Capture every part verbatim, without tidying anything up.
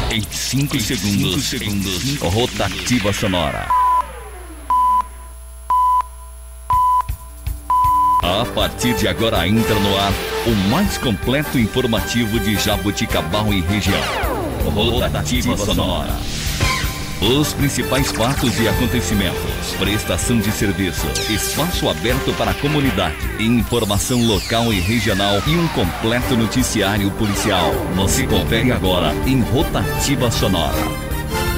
Em cinco segundos, segundos, rotativa sonora. A partir de agora entra no ar o mais completo informativo de Jaboticabal e região. Rotativa sonora. Os principais fatos e acontecimentos, prestação de serviço, espaço aberto para a comunidade, informação local e regional e um completo noticiário policial. Você confere agora em Rotativa Sonora.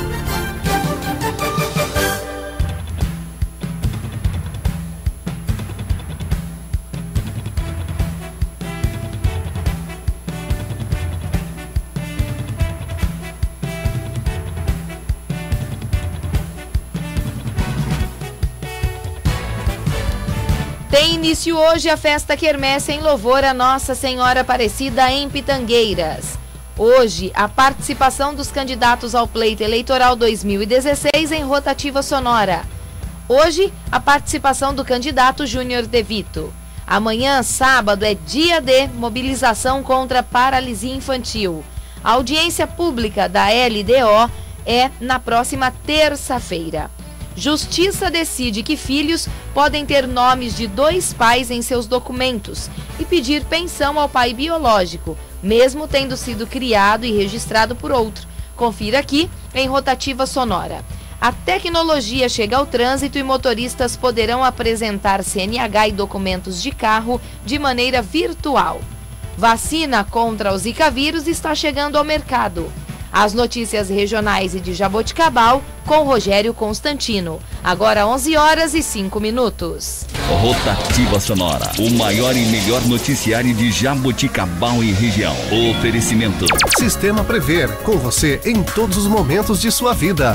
Tem início hoje a festa quermesse em louvor a Nossa Senhora Aparecida em Pitangueiras. Hoje, a participação dos candidatos ao pleito eleitoral dois mil e dezesseis em Rotativa Sonora. Hoje, a participação do candidato Júnior De Vito. Amanhã, sábado, é dia de mobilização contra a paralisia infantil. A audiência pública da L D O é na próxima terça-feira. Justiça decide que filhos podem ter nomes de dois pais em seus documentos e pedir pensão ao pai biológico, mesmo tendo sido criado e registrado por outro. Confira aqui em Rotativa Sonora. A tecnologia chega ao trânsito e motoristas poderão apresentar C N H e documentos de carro de maneira virtual. Vacina contra o Zika vírus está chegando ao mercado. As notícias regionais e de Jaboticabal com Rogério Constantino. Agora onze horas e cinco minutos. Rotativa Sonora, o maior e melhor noticiário de Jaboticabal e região. Oferecimento Sistema Prever, com você em todos os momentos de sua vida.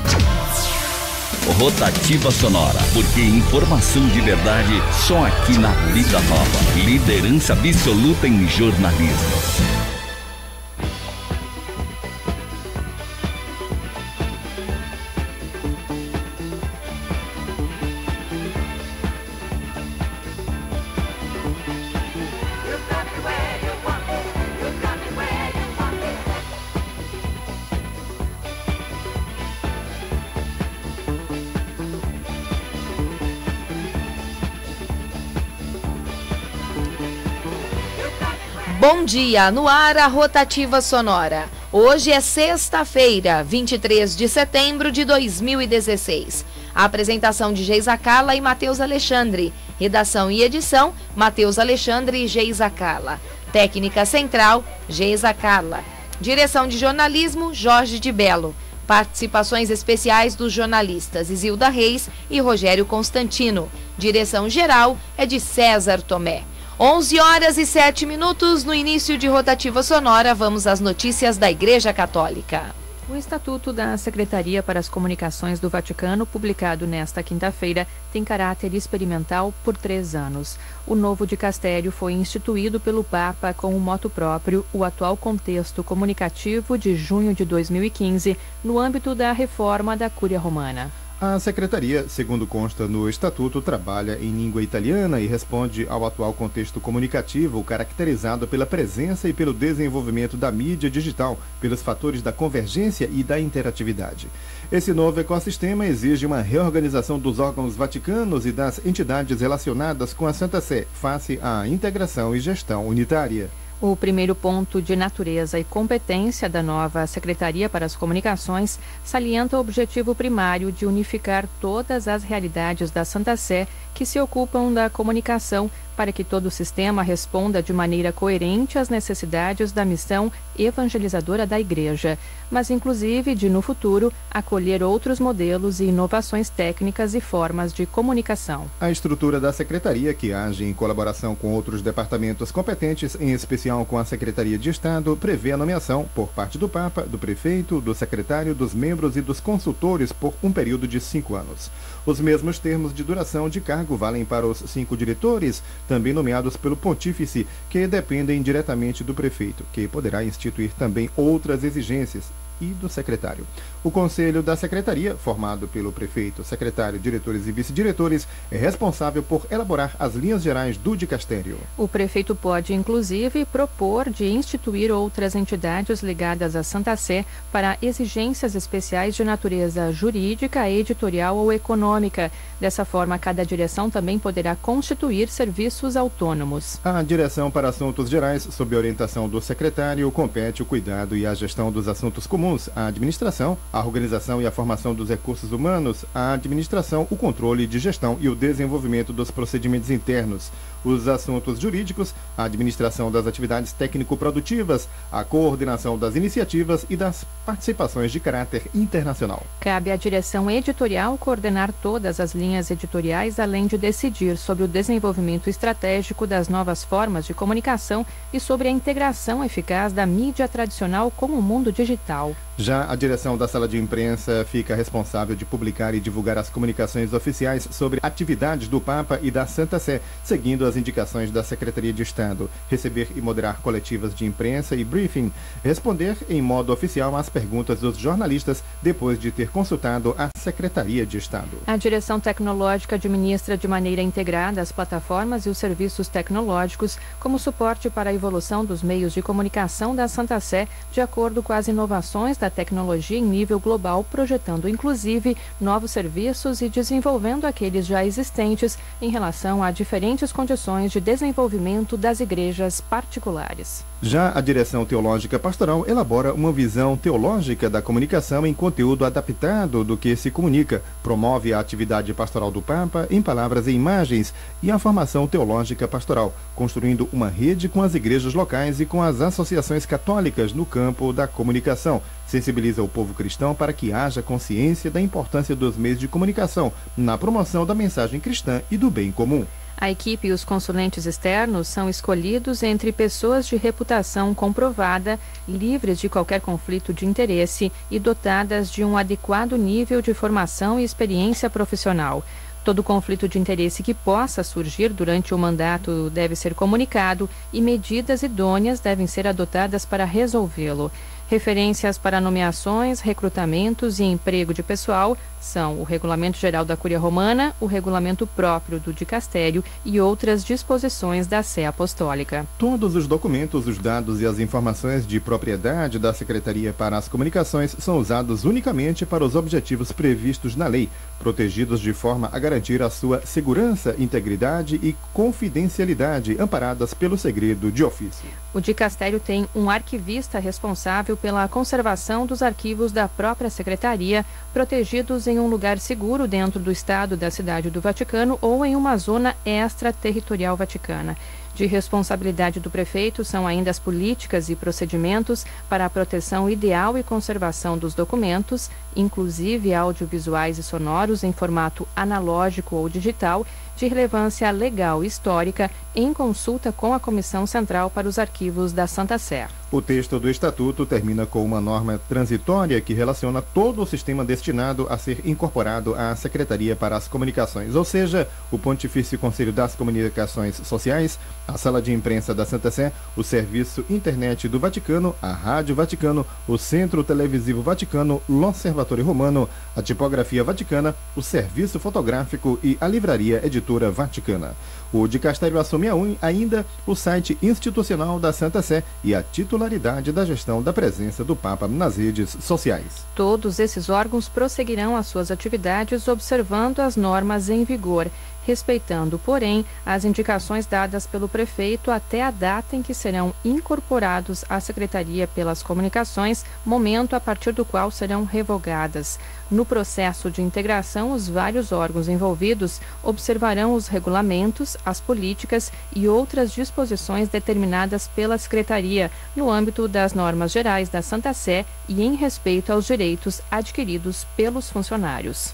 Rotativa Sonora, porque informação de verdade só aqui na Vida Nova. Liderança absoluta em jornalismo. Bom dia, no ar a Rotativa Sonora. Hoje é sexta-feira, vinte e três de setembro de dois mil e dezesseis. A apresentação de Geisa Carla e Matheus Alexandre. Redação e edição, Matheus Alexandre e Geisa Carla. Técnica central, Geisa Carla. Direção de jornalismo, Jorge de Belo. Participações especiais dos jornalistas Isilda Reis e Rogério Constantino. Direção geral é de César Tomé. onze horas e sete minutos no início de Rotativa Sonora, vamos às notícias da Igreja Católica. O Estatuto da Secretaria para as Comunicações do Vaticano, publicado nesta quinta-feira, tem caráter experimental por três anos. O novo dicastério foi instituído pelo Papa com o moto próprio, o atual contexto comunicativo de junho de dois mil e quinze, no âmbito da reforma da Cúria Romana. A Secretaria, segundo consta no Estatuto, trabalha em língua italiana e responde ao atual contexto comunicativo caracterizado pela presença e pelo desenvolvimento da mídia digital, pelos fatores da convergência e da interatividade. Esse novo ecossistema exige uma reorganização dos órgãos vaticanos e das entidades relacionadas com a Santa Sé, face à integração e gestão unitária. O primeiro ponto de natureza e competência da nova Secretaria para as Comunicações salienta o objetivo primário de unificar todas as realidades da Santa Sé que se ocupam da comunicação para que todo o sistema responda de maneira coerente às necessidades da missão evangelizadora da Igreja, mas inclusive de, no futuro, acolher outros modelos e inovações técnicas e formas de comunicação. A estrutura da Secretaria, que age em colaboração com outros departamentos competentes, em especial com a Secretaria de Estado, prevê a nomeação, por parte do Papa, do Prefeito, do Secretário, dos membros e dos consultores por um período de cinco anos. Os mesmos termos de duração de cargo valem para os cinco diretores, também nomeados pelo Pontífice, que dependem diretamente do Prefeito, que poderá instituir também outras exigências, e do secretário. O Conselho da Secretaria, formado pelo prefeito, secretário, diretores e vice-diretores, é responsável por elaborar as linhas gerais do dicastério. O prefeito pode, inclusive, propor de instituir outras entidades ligadas à Santa Sé para exigências especiais de natureza jurídica, editorial ou econômica. Dessa forma, cada direção também poderá constituir serviços autônomos. A Direção para Assuntos Gerais, sob orientação do secretário, compete o cuidado e a gestão dos assuntos comuns, a administração, a organização e a formação dos recursos humanos, a administração, o controle de gestão e o desenvolvimento dos procedimentos internos, os assuntos jurídicos, a administração das atividades técnico-produtivas, a coordenação das iniciativas e das participações de caráter internacional. Cabe à direção editorial coordenar todas as linhas editoriais, além de decidir sobre o desenvolvimento estratégico das novas formas de comunicação e sobre a integração eficaz da mídia tradicional com o mundo digital. Já a direção da sala de imprensa fica responsável de publicar e divulgar as comunicações oficiais sobre atividades do Papa e da Santa Sé, seguindo as indicações da Secretaria de Estado, receber e moderar coletivas de imprensa e briefing, responder em modo oficial às perguntas dos jornalistas depois de ter consultado a Secretaria de Estado. A direção tecnológica administra de maneira integrada as plataformas e os serviços tecnológicos como suporte para a evolução dos meios de comunicação da Santa Sé, de acordo com as inovações da tecnologia em nível global, projetando inclusive novos serviços e desenvolvendo aqueles já existentes em relação a diferentes condições de desenvolvimento das igrejas particulares. Já a direção teológica pastoral elabora uma visão teológica da comunicação em conteúdo adaptado do que se comunica, promove a atividade pastoral do Papa em palavras e imagens e a formação teológica pastoral, construindo uma rede com as igrejas locais e com as associações católicas no campo da comunicação. Sensibiliza o povo cristão para que haja consciência da importância dos meios de comunicação na promoção da mensagem cristã e do bem comum. A equipe e os consulentes externos são escolhidos entre pessoas de reputação comprovada, livres de qualquer conflito de interesse e dotadas de um adequado nível de formação e experiência profissional. Todo conflito de interesse que possa surgir durante o mandato deve ser comunicado e medidas idôneas devem ser adotadas para resolvê-lo. Referências para nomeações, recrutamentos e emprego de pessoal são o Regulamento Geral da Cúria Romana, o Regulamento próprio do Dicastério e outras disposições da Sé Apostólica. Todos os documentos, os dados e as informações de propriedade da Secretaria para as Comunicações são usados unicamente para os objetivos previstos na lei, protegidos de forma a garantir a sua segurança, integridade e confidencialidade, amparadas pelo segredo de ofício. O Dicastério tem um arquivista responsável pela conservação dos arquivos da própria Secretaria, protegidos em um lugar seguro dentro do Estado da Cidade do Vaticano ou em uma zona extraterritorial vaticana. De responsabilidade do prefeito são ainda as políticas e procedimentos para a proteção ideal e conservação dos documentos, inclusive audiovisuais e sonoros em formato analógico ou digital, de relevância legal e histórica, em consulta com a Comissão Central para os Arquivos da Santa Sé. O texto do Estatuto termina com uma norma transitória que relaciona todo o sistema destinado a ser incorporado à Secretaria para as Comunicações, ou seja, o Pontifício Conselho das Comunicações Sociais, a Sala de Imprensa da Santa Sé, o Serviço Internet do Vaticano, a Rádio Vaticano, o Centro Televisivo Vaticano, l'Osservatório Romano, a Tipografia Vaticana, o Serviço Fotográfico e a Livraria Editora Vaticana. O Dicastério assume ainda o site institucional da Santa Sé e a titularidade da gestão da presença do Papa nas redes sociais. Todos esses órgãos prosseguirão as suas atividades observando as normas em vigor, respeitando, porém, as indicações dadas pelo prefeito até a data em que serão incorporados à Secretaria pelas Comunicações, momento a partir do qual serão revogadas. No processo de integração, os vários órgãos envolvidos observarão os regulamentos, as políticas e outras disposições determinadas pela Secretaria, no âmbito das normas gerais da Santa Sé e em respeito aos direitos adquiridos pelos funcionários.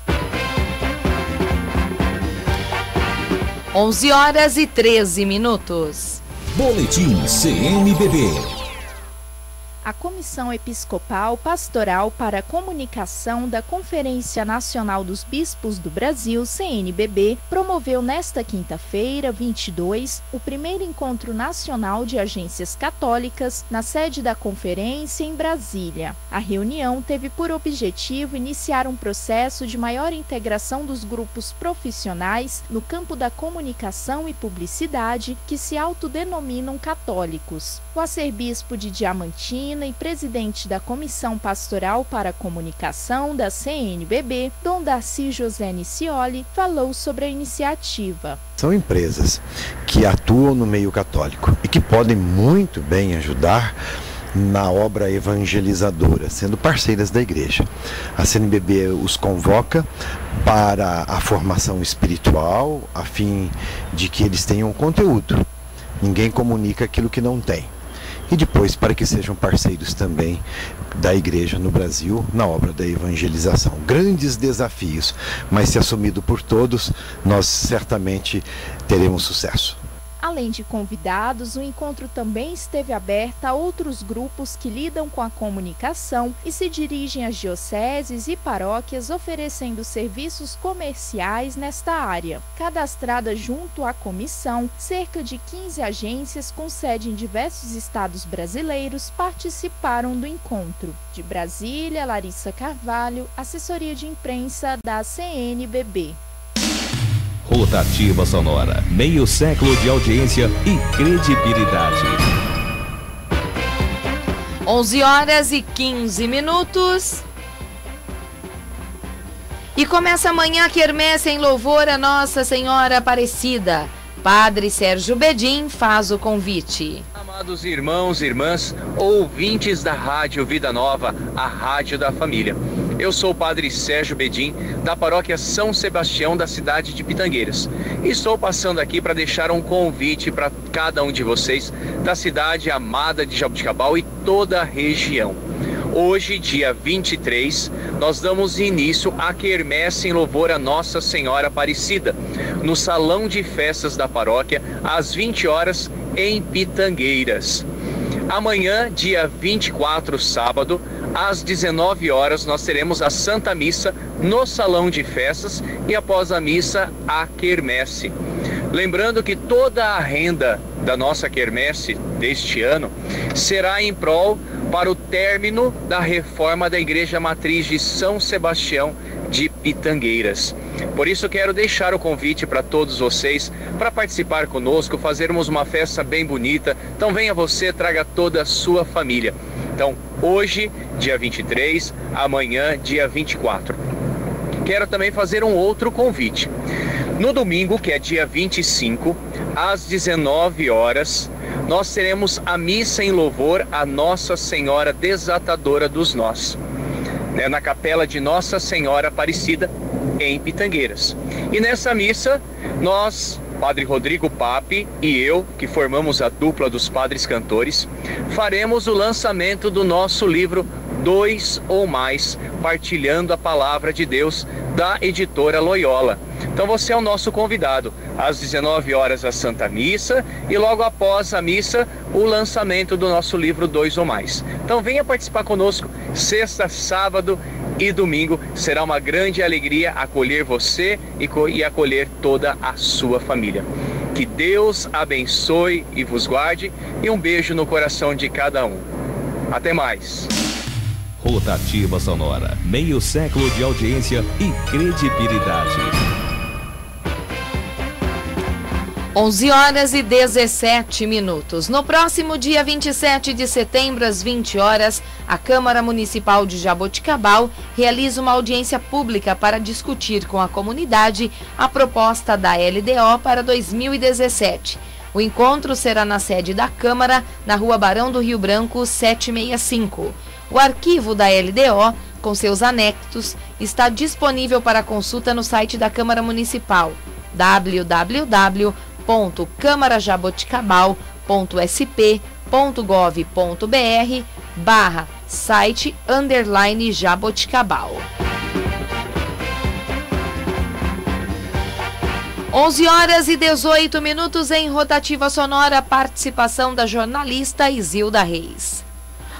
onze horas e treze minutos. Boletim C M B B. A Comissão Episcopal Pastoral para a Comunicação da Conferência Nacional dos Bispos do Brasil, C N B B, promoveu nesta quinta-feira, vinte e dois, o primeiro encontro nacional de agências católicas na sede da conferência em Brasília. A reunião teve por objetivo iniciar um processo de maior integração dos grupos profissionais no campo da comunicação e publicidade que se autodenominam católicos. O arcebispo de Diamantina e presidente da Comissão Pastoral para a Comunicação da C N B B, Dom Darcy José Nicioli, falou sobre a iniciativa. São empresas que atuam no meio católico e que podem muito bem ajudar na obra evangelizadora, sendo parceiras da igreja. A C N B B os convoca para a formação espiritual, a fim de que eles tenham conteúdo. Ninguém comunica aquilo que não tem. E depois para que sejam parceiros também da igreja no Brasil na obra da evangelização. Grandes desafios, mas se assumido por todos, nós certamente teremos sucesso. Além de convidados, o encontro também esteve aberto a outros grupos que lidam com a comunicação e se dirigem às dioceses e paróquias oferecendo serviços comerciais nesta área. Cadastrada junto à comissão, cerca de quinze agências com sede em diversos estados brasileiros participaram do encontro. De Brasília, Larissa Carvalho, assessoria de imprensa da C N B B. Rotativa Sonora, meio século de audiência e credibilidade. onze horas e quinze minutos. E começa amanhã a quermesse em louvor a Nossa Senhora Aparecida. Padre Sérgio Bedin faz o convite. Amados irmãos e irmãs, ouvintes da Rádio Vida Nova, a rádio da família. Eu sou o Padre Sérgio Bedin, da paróquia São Sebastião, da cidade de Pitangueiras. E estou passando aqui para deixar um convite para cada um de vocês da cidade amada de Jaboticabal e toda a região. Hoje, dia vinte e três, nós damos início à quermesse em louvor a Nossa Senhora Aparecida, no Salão de Festas da paróquia, às vinte horas, em Pitangueiras. Amanhã, dia vinte e quatro, sábado, às dezenove horas, nós teremos a Santa Missa no Salão de Festas e após a missa, a quermesse. Lembrando que toda a renda da nossa quermesse deste ano será em prol para o término da reforma da Igreja Matriz de São Sebastião de Pitangueiras. Por isso quero deixar o convite para todos vocês para participar conosco, fazermos uma festa bem bonita. Então venha você, traga toda a sua família. Então hoje, dia vinte e três, amanhã, dia vinte e quatro. Quero também fazer um outro convite. No domingo, que é dia vinte e cinco, às dezenove horas, nós teremos a missa em louvor a Nossa Senhora Desatadora dos Nós, né, na capela de Nossa Senhora Aparecida, em Pitangueiras. E nessa missa, nós, Padre Rodrigo Pape e eu, que formamos a dupla dos padres cantores, faremos o lançamento do nosso livro Dois ou Mais, Partilhando a Palavra de Deus, da editora Loyola. Então você é o nosso convidado. Às dezenove horas a Santa Missa e logo após a missa o lançamento do nosso livro Dois ou Mais. Então venha participar conosco sexta, sábado e domingo. Será uma grande alegria acolher você e, e acolher toda a sua família. Que Deus abençoe e vos guarde e um beijo no coração de cada um. Até mais. Rotativa Sonora, meio século de audiência e credibilidade. onze horas e dezessete minutos. No próximo dia vinte e sete de setembro, às vinte horas, a Câmara Municipal de Jaboticabal realiza uma audiência pública para discutir com a comunidade a proposta da L D O para dois mil e dezessete. O encontro será na sede da Câmara, na Rua Barão do Rio Branco, setecentos e sessenta e cinco. O arquivo da L D O, com seus anexos, está disponível para consulta no site da Câmara Municipal, w w w ponto câmara jaboticabal ponto s p ponto gov ponto b r barra site underline jaboticabal. onze horas e dezoito minutos em Rotativa Sonora, participação da jornalista Isilda Reis.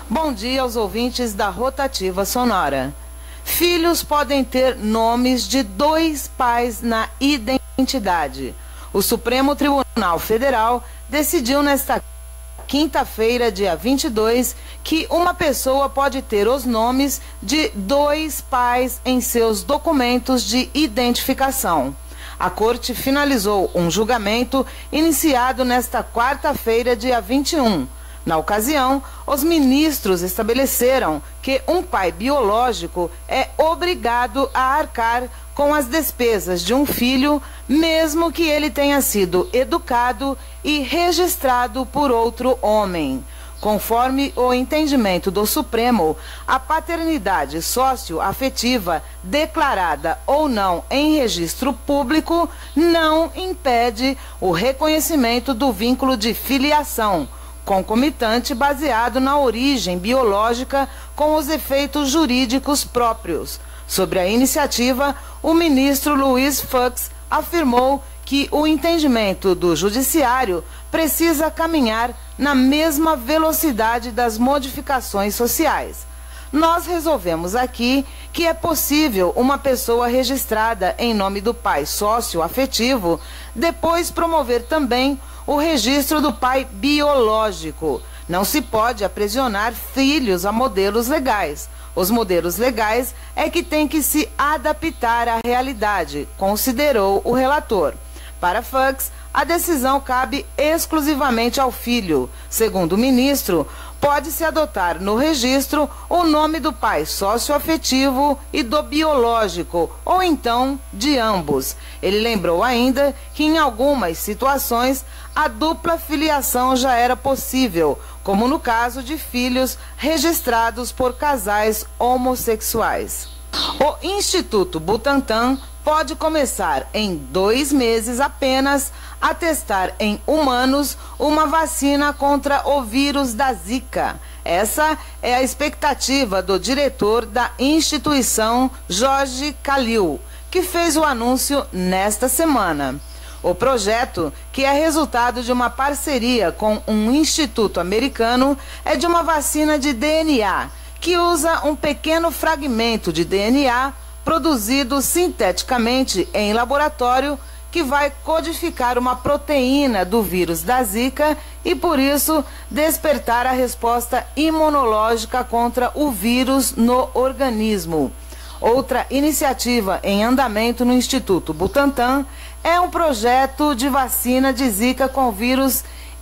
Bom dia aos ouvintes da Rotativa Sonora. Filhos podem ter nomes de dois pais na identidade. O Supremo Tribunal Federal decidiu nesta quinta-feira, dia vinte e dois, que uma pessoa pode ter os nomes de dois pais em seus documentos de identificação. A Corte finalizou um julgamento iniciado nesta quarta-feira, dia vinte e um. Na ocasião, os ministros estabeleceram que um pai biológico é obrigado a arcar com as despesas de um filho, mesmo que ele tenha sido educado e registrado por outro homem. Conforme o entendimento do Supremo, a paternidade socioafetiva, declarada ou não em registro público, não impede o reconhecimento do vínculo de filiação concomitante baseado na origem biológica com os efeitos jurídicos próprios. Sobre a iniciativa, o ministro Luiz Fux afirmou que o entendimento do judiciário precisa caminhar na mesma velocidade das modificações sociais. Nós resolvemos aqui que é possível uma pessoa registrada em nome do pai socioafetivo depois promover também o registro do pai biológico. Não se pode aprisionar filhos a modelos legais. Os modelos legais é que têm que se adaptar à realidade, considerou o relator. Para Fux, a decisão cabe exclusivamente ao filho. Segundo o ministro, pode-se adotar no registro o nome do pai socioafetivo e do biológico, ou então de ambos. Ele lembrou ainda que em algumas situações a dupla filiação já era possível, como no caso de filhos registrados por casais homossexuais. O Instituto Butantan pode começar em dois meses apenas a testar em humanos uma vacina contra o vírus da Zika. Essa é a expectativa do diretor da instituição, Jorge Calil, que fez o anúncio nesta semana. O projeto, que é resultado de uma parceria com um instituto americano, é de uma vacina de D N A, que usa um pequeno fragmento de D N A produzido sinteticamente em laboratório, que vai codificar uma proteína do vírus da Zika e, por isso, despertar a resposta imunológica contra o vírus no organismo. Outra iniciativa em andamento no Instituto Butantan é um projeto de vacina de Zika com vírus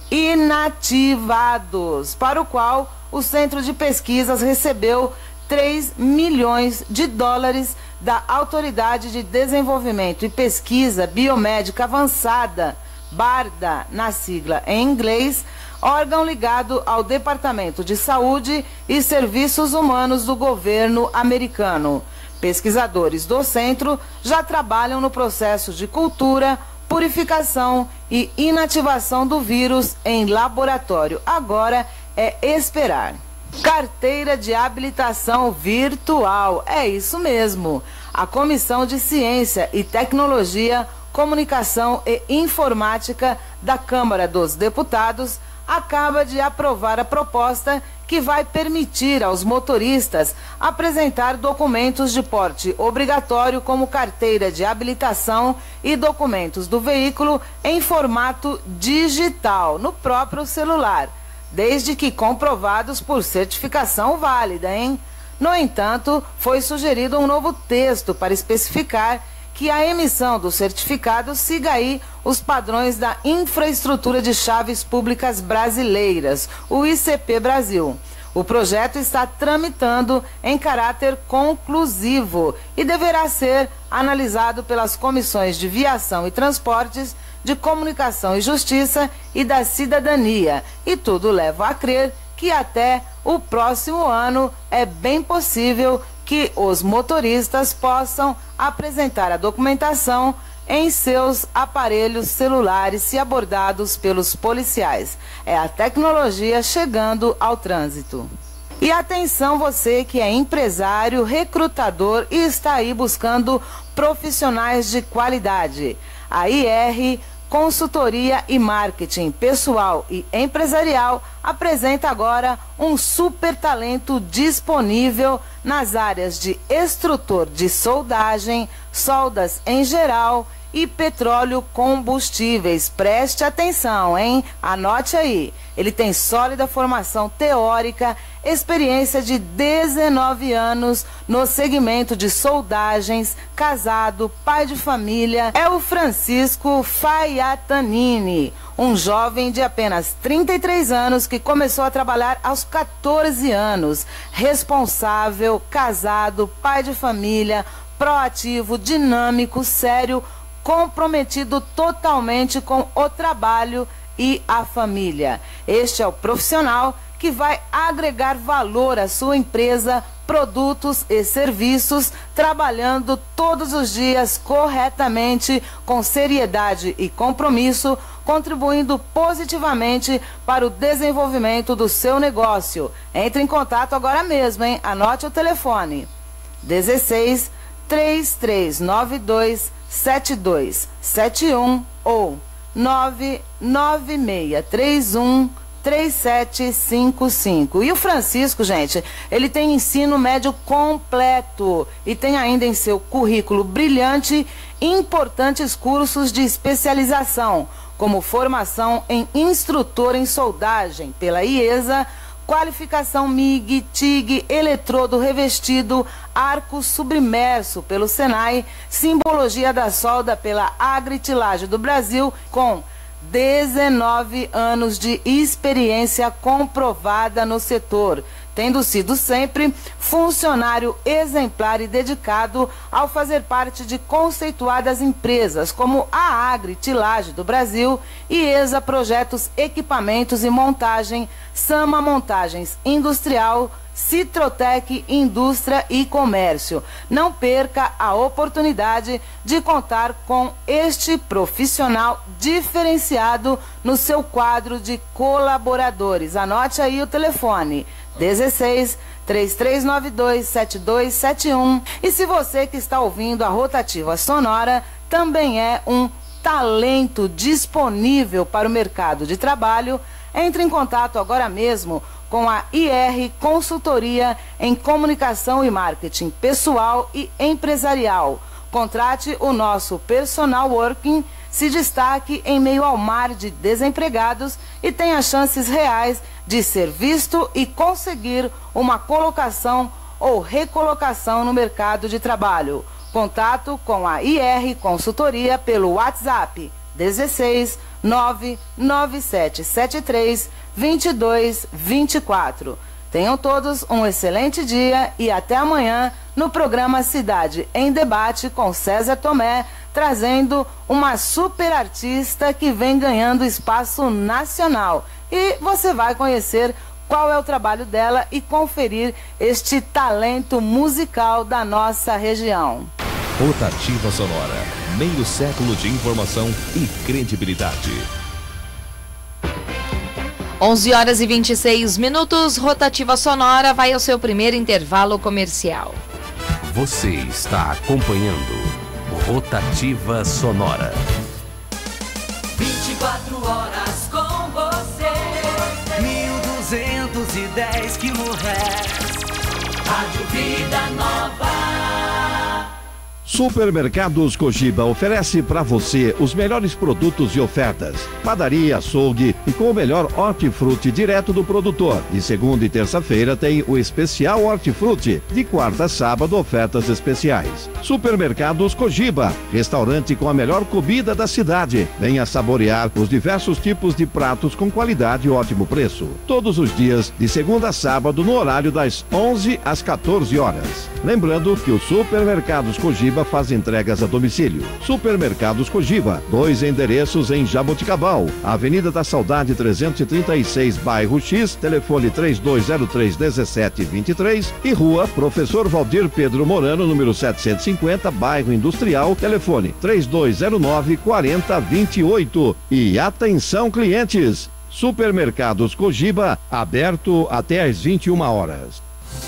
inativados, para o qual o Centro de Pesquisas recebeu três milhões de dólares da Autoridade de Desenvolvimento e Pesquisa Biomédica Avançada, BARDA, na sigla em inglês, órgão ligado ao Departamento de Saúde e Serviços Humanos do governo americano. Pesquisadores do centro já trabalham no processo de cultura, purificação e inativação do vírus em laboratório. Agora é esperar. Carteira de habilitação virtual, é isso mesmo. A Comissão de Ciência e Tecnologia, Comunicação e Informática da Câmara dos Deputados acaba de aprovar a proposta que vai permitir aos motoristas apresentar documentos de porte obrigatório como carteira de habilitação e documentos do veículo em formato digital no próprio celular, desde que comprovados por certificação válida, hein? No entanto, foi sugerido um novo texto para especificar que a emissão do certificado siga aí os padrões da Infraestrutura de Chaves Públicas Brasileiras, o I C P Brasil. O projeto está tramitando em caráter conclusivo e deverá ser analisado pelas comissões de Viação e Transportes, de Comunicação e Justiça e da Cidadania. E tudo leva a crer que até o próximo ano é bem possível que os motoristas possam apresentar a documentação em seus aparelhos celulares se abordados pelos policiais. É a tecnologia chegando ao trânsito. E atenção você que é empresário, recrutador e está aí buscando profissionais de qualidade. A I R Consultoria e Marketing Pessoal e Empresarial apresenta agora um super talento disponível nas áreas de instrutor de soldagem, soldas em geral e petróleo combustíveis. Preste atenção, hein? Anote aí. Ele tem sólida formação teórica, experiência de dezenove anos no segmento de soldagens, casado, pai de família. É o Francisco Faiatanini, um jovem de apenas trinta e três anos que começou a trabalhar aos quatorze anos. Responsável, casado, pai de família, proativo, dinâmico, sério, comprometido totalmente com o trabalho e a família. Este é o profissional que vai agregar valor à sua empresa, produtos e serviços, trabalhando todos os dias corretamente, com seriedade e compromisso, contribuindo positivamente para o desenvolvimento do seu negócio. Entre em contato agora mesmo, hein? Anote o telefone: dezesseis, três três nove dois, sete dois sete um ou nove nove seis três um, três sete cinco cinco. E o Francisco, gente, ele tem ensino médio completo e tem ainda em seu currículo brilhante importantes cursos de especialização, como formação em instrutor em soldagem pela IESA, qualificação M I G, T I G, eletrodo revestido, arco submerso pelo Senai, simbologia da solda pela Agritilagem do Brasil, com dezenove anos de experiência comprovada no setor, tendo sido sempre funcionário exemplar e dedicado ao fazer parte de conceituadas empresas como a Agritilagem do Brasil, IESA Projetos, Equipamentos e Montagem, Sama Montagens Industrial, Citrotec Indústria e Comércio. Não perca a oportunidade de contar com este profissional diferenciado no seu quadro de colaboradores. Anote aí o telefone: dezesseis, três três nove dois, sete dois sete um. E se você que está ouvindo a Rotativa Sonora também é um talento disponível para o mercado de trabalho, entre em contato agora mesmo com a I R Consultoria em Comunicação e Marketing Pessoal e Empresarial. Contrate o nosso Personal Working, se destaque em meio ao mar de desempregados e tenha chances reais de ser visto e conseguir uma colocação ou recolocação no mercado de trabalho. Contato com a I R Consultoria pelo WhatsApp dezesseis, nove nove sete sete três, dois dois dois quatro. Tenham todos um excelente dia e até amanhã no programa Cidade em Debate com César Tomé, trazendo uma super artista que vem ganhando espaço nacional. E você vai conhecer qual é o trabalho dela e conferir este talento musical da nossa região. Rotativa Sonora, meio século de informação e credibilidade. onze horas e vinte e seis minutos, Rotativa Sonora vai ao seu primeiro intervalo comercial. Você está acompanhando Rotativa Sonora. vinte e quatro horas com você. mil duzentos e dez quilohertz. Rádio Vida Nova. Supermercados Cogiba oferece para você os melhores produtos e ofertas. Padaria, açougue e com o melhor hortifruti direto do produtor. De segunda e terça-feira tem o especial hortifruti. De quarta a sábado, ofertas especiais. Supermercados Cogiba, restaurante com a melhor comida da cidade. Venha saborear os diversos tipos de pratos com qualidade e ótimo preço. Todos os dias, de segunda a sábado, no horário das onze às quatorze horas. Lembrando que os Supermercados Cogiba faz entregas a domicílio. Supermercados Cogiba, dois endereços em Jaboticabal, Avenida da Saudade trezentos e trinta e seis, bairro X, telefone três dois zero três, um sete dois três e Rua Professor Valdir Pedro Morano, número setecentos e cinquenta, bairro Industrial, telefone três dois zero nove, quatro zero dois oito. E atenção clientes, Supermercados Cogiba, aberto até às vinte e uma horas.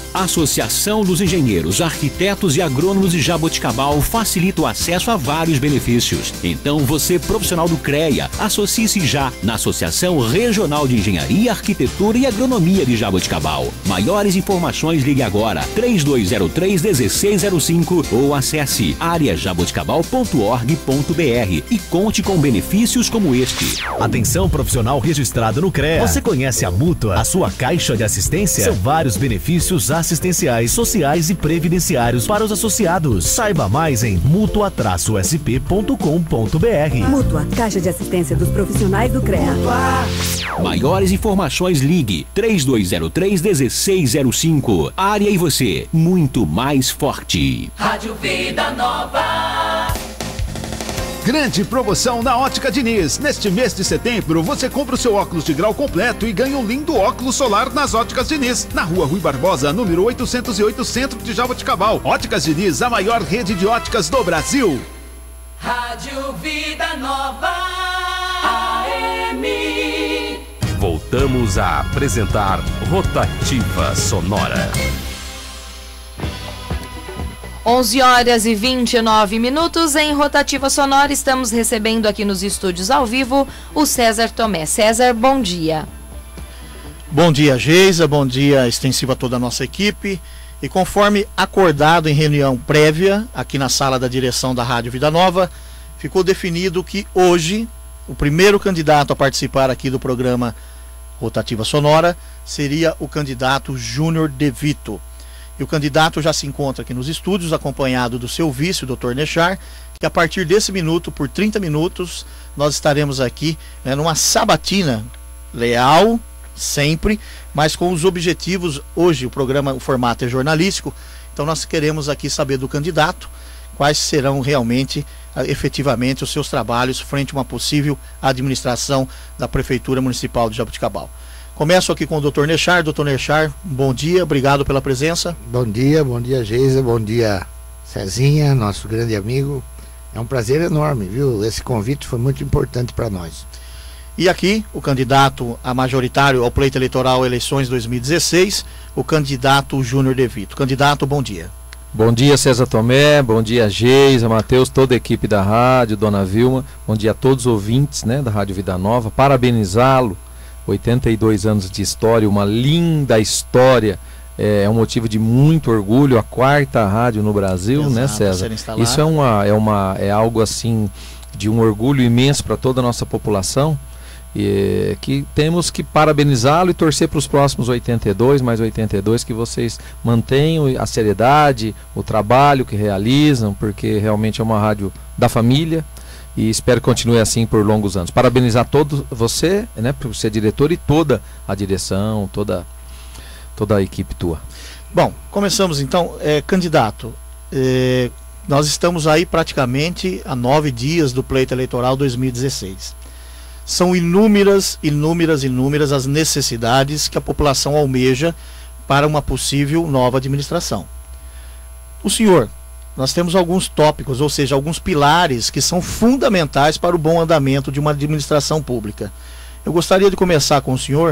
Associação dos Engenheiros, Arquitetos e Agrônomos de Jaboticabal facilita o acesso a vários benefícios. Então, você, profissional do CREA, associe-se já na Associação Regional de Engenharia, Arquitetura e Agronomia de Jaboticabal. Maiores informações, ligue agora três dois zero três, um seis zero cinco ou acesse área jaboticabal ponto org ponto br e conte com benefícios como este. Atenção profissional registrado no CREA. Você conhece a Mútua, a sua caixa de assistência? São vários benefícios assistenciais, sociais e previdenciários para os associados. Saiba mais em mútua traço s p ponto com ponto br. Mútua, Caixa de Assistência dos Profissionais do CREA. Maiores informações, ligue três dois zero três, um seis zero cinco. Área e você, muito mais forte. Rádio Vida Nova. Grande promoção na Ótica Diniz. Neste mês de setembro, você compra o seu óculos de grau completo e ganha um lindo óculos solar nas Óticas Diniz. Na rua Rui Barbosa, número oitocentos e oito, centro de Jaboticabal. Óticas Diniz, a maior rede de óticas do Brasil. Rádio Vida Nova A M. Voltamos a apresentar Rotativa Sonora. onze horas e vinte e nove minutos em Rotativa Sonora. Estamos recebendo aqui nos estúdios ao vivo o César Tomé. César, bom dia. Bom dia, Geisa. Bom dia extensivo a toda a nossa equipe. E conforme acordado em reunião prévia aqui na sala da direção da Rádio Vida Nova, ficou definido que hoje o primeiro candidato a participar aqui do programa Rotativa Sonora seria o candidato Júnior De Vito. E o candidato já se encontra aqui nos estúdios, acompanhado do seu vice, o doutor Nechar, que a partir desse minuto, por trinta minutos, nós estaremos aqui, né, numa sabatina leal, sempre, mas com os objetivos. Hoje o programa, o formato é jornalístico, então nós queremos aqui saber do candidato quais serão realmente, efetivamente, os seus trabalhos frente a uma possível administração da Prefeitura Municipal de Jaboticabal. Começo aqui com o doutor Nechar. doutor Nechar, bom dia, obrigado pela presença. Bom dia, bom dia, Geisa, bom dia, Cezinha, nosso grande amigo. É um prazer enorme, viu? Esse convite foi muito importante para nós. E aqui, o candidato a majoritário ao pleito eleitoral eleições dois mil e dezesseis, o candidato Júnior De Vito. Candidato, bom dia. Bom dia, César Tomé, bom dia, Geisa, Matheus, toda a equipe da rádio, Dona Vilma, bom dia a todos os ouvintes, né, da Rádio Vida Nova, parabenizá-lo. oitenta e dois anos de história, uma linda história, é, é um motivo de muito orgulho, a quarta rádio no Brasil, exato, né, César? Isso é, uma, é, uma, é algo assim de um orgulho imenso para toda a nossa população, e, que temos que parabenizá-lo e torcer para os próximos oitenta e dois, mais oitenta e dois, que vocês mantenham a seriedade, o trabalho que realizam, porque realmente é uma rádio da família. E espero que continue assim por longos anos. Parabenizar todo você, né, por ser diretor, e toda a direção, toda, toda a equipe tua. Bom, começamos então. É, candidato, é, nós estamos aí praticamente a nove dias do pleito eleitoral dois mil e dezesseis. São inúmeras, inúmeras, inúmeras as necessidades que a população almeja para uma possível nova administração. O senhor... Nós temos alguns tópicos, ou seja, alguns pilares que são fundamentais para o bom andamento de uma administração pública. Eu gostaria de começar com o senhor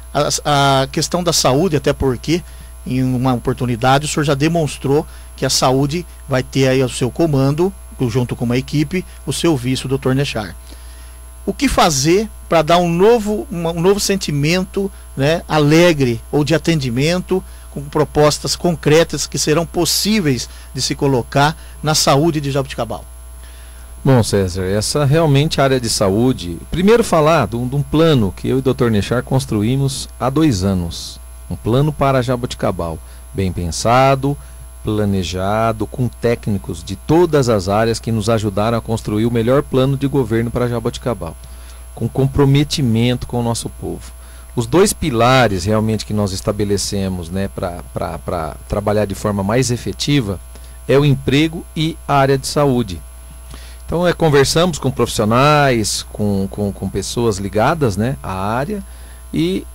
a, a questão da saúde, até porque, em uma oportunidade, o senhor já demonstrou que a saúde vai ter aí o seu comando, junto com uma equipe, o seu vice, o doutor Nechar. O que fazer para dar um novo, uma, um novo sentimento, né, alegre ou de atendimento, com propostas concretas que serão possíveis de se colocar na saúde de Jaboticabal? Bom, César, essa realmente área de saúde, primeiro falar de um, de um plano que eu e o doutor Nechar construímos há dois anos, um plano para Jaboticabal, bem pensado, planejado, com técnicos de todas as áreas que nos ajudaram a construir o melhor plano de governo para Jaboticabal, com comprometimento com o nosso povo. Os dois pilares realmente que nós estabelecemos, né, para trabalhar de forma mais efetiva é o emprego e a área de saúde. Então é, conversamos com profissionais, com, com, com pessoas ligadas, né, à área, e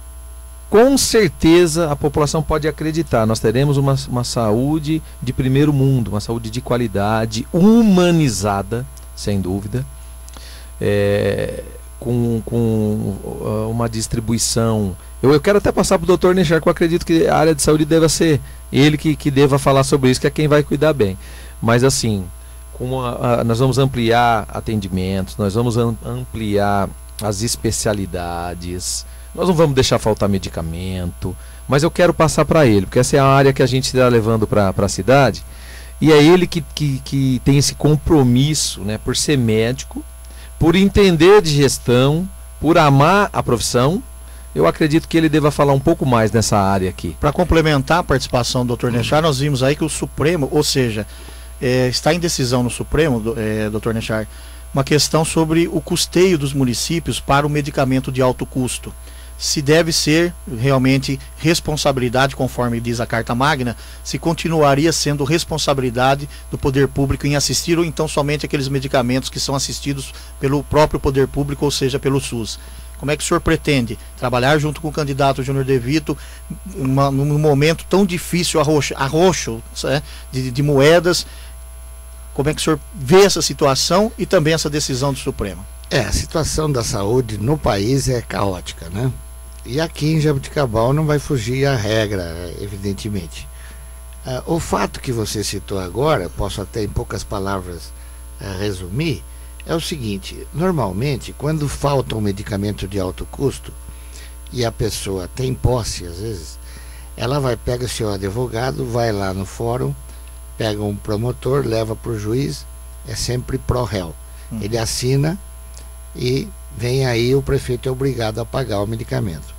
com certeza a população pode acreditar, nós teremos uma, uma saúde de primeiro mundo, uma saúde de qualidade, humanizada, sem dúvida, é, com, com uh, uma distribuição. Eu, eu quero até passar para o doutor Nechar, que eu acredito que a área de saúde deva ser ele que, que deva falar sobre isso, que é quem vai cuidar bem. Mas assim, com a, a, nós vamos ampliar atendimentos, nós vamos am, ampliar as especialidades, nós não vamos deixar faltar medicamento, mas eu quero passar para ele, porque essa é a área que a gente está levando para a cidade, e é ele que, que, que tem esse compromisso, né, por ser médico, por entender de gestão, por amar a profissão. Eu acredito que ele deva falar um pouco mais nessa área aqui. Para complementar a participação do doutor Nechar, nós vimos aí que o Supremo, ou seja, é, está em decisão no Supremo, do, é, doutor Nechar, uma questão sobre o custeio dos municípios para o medicamento de alto custo. Se deve ser realmente responsabilidade, conforme diz a Carta Magna, se continuaria sendo responsabilidade do poder público em assistir, ou então somente aqueles medicamentos que são assistidos pelo próprio poder público, ou seja, pelo SUS. Como é que o senhor pretende trabalhar junto com o candidato Júnior De Vito uma, num momento tão difícil, arroxo, arroxo é, de, de moedas? Como é que o senhor vê essa situação e também essa decisão do Supremo? É, a situação da saúde no país é caótica, né? E aqui em Jaboticabal não vai fugir a regra, evidentemente. Uh, o fato que você citou agora, posso até em poucas palavras uh, resumir, é o seguinte: normalmente quando falta um medicamento de alto custo e a pessoa tem posse, às vezes, ela vai, pega o seu advogado, vai lá no fórum, pega um promotor, leva para o juiz, é sempre pró-réu. Hum. Ele assina e vem aí, o prefeito é obrigado a pagar o medicamento.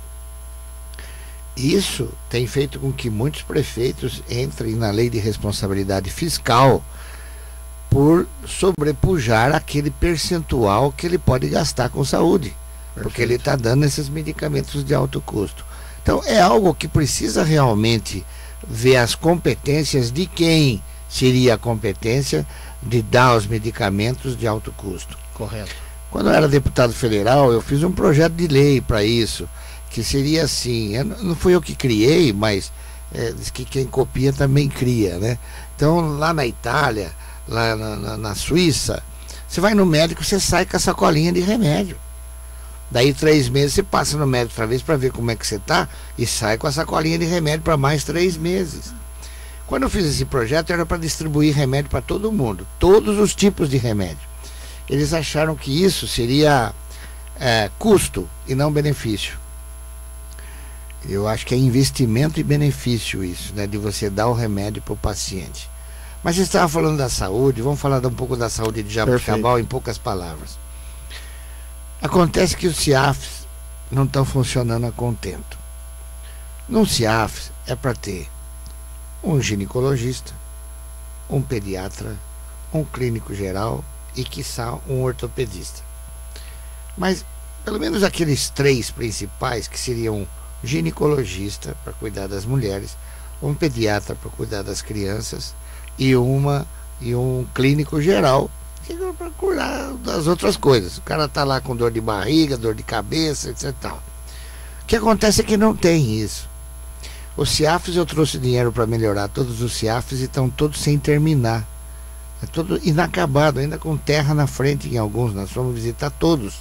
Isso tem feito com que muitos prefeitos entrem na lei de responsabilidade fiscal por sobrepujar aquele percentual que ele pode gastar com saúde. Perfeito. Porque ele está dando esses medicamentos de alto custo. Então é algo que precisa realmente ver as competências de quem seria a competência de dar os medicamentos de alto custo. Correto. Quando eu era deputado federal, eu fiz um projeto de lei para isso, que seria assim, eu, não fui eu que criei, mas é, diz que quem copia também cria, né? Então lá na Itália, lá na, na, na Suíça, você vai no médico, você sai com a sacolinha de remédio. Daí três meses você passa no médico outra vez para ver como é que você está e sai com a sacolinha de remédio para mais três meses. Quando eu fiz esse projeto era para distribuir remédio para todo mundo, todos os tipos de remédio. Eles acharam que isso seria é, custo e não benefício. Eu acho que é investimento e benefício isso, né, de você dar o remédio para o paciente. Mas você estava falando da saúde, vamos falar um pouco da saúde de Jaboticabal em poucas palavras. Acontece que os C I A Fs não estão funcionando a contento. Num C I A F é para ter um ginecologista, um pediatra, um clínico geral e, quiçá, um ortopedista. Mas, pelo menos aqueles três principais, que seriam ginecologista para cuidar das mulheres, um pediatra para cuidar das crianças e uma e um clínico geral para curar das outras coisas. O cara está lá com dor de barriga, dor de cabeça, etc. Tal. O que acontece é que não tem isso. Os C I A Fs, eu trouxe dinheiro para melhorar todos os C I A Fs e estão todos sem terminar. É todo inacabado, ainda com terra na frente em alguns. Nós fomos visitar todos.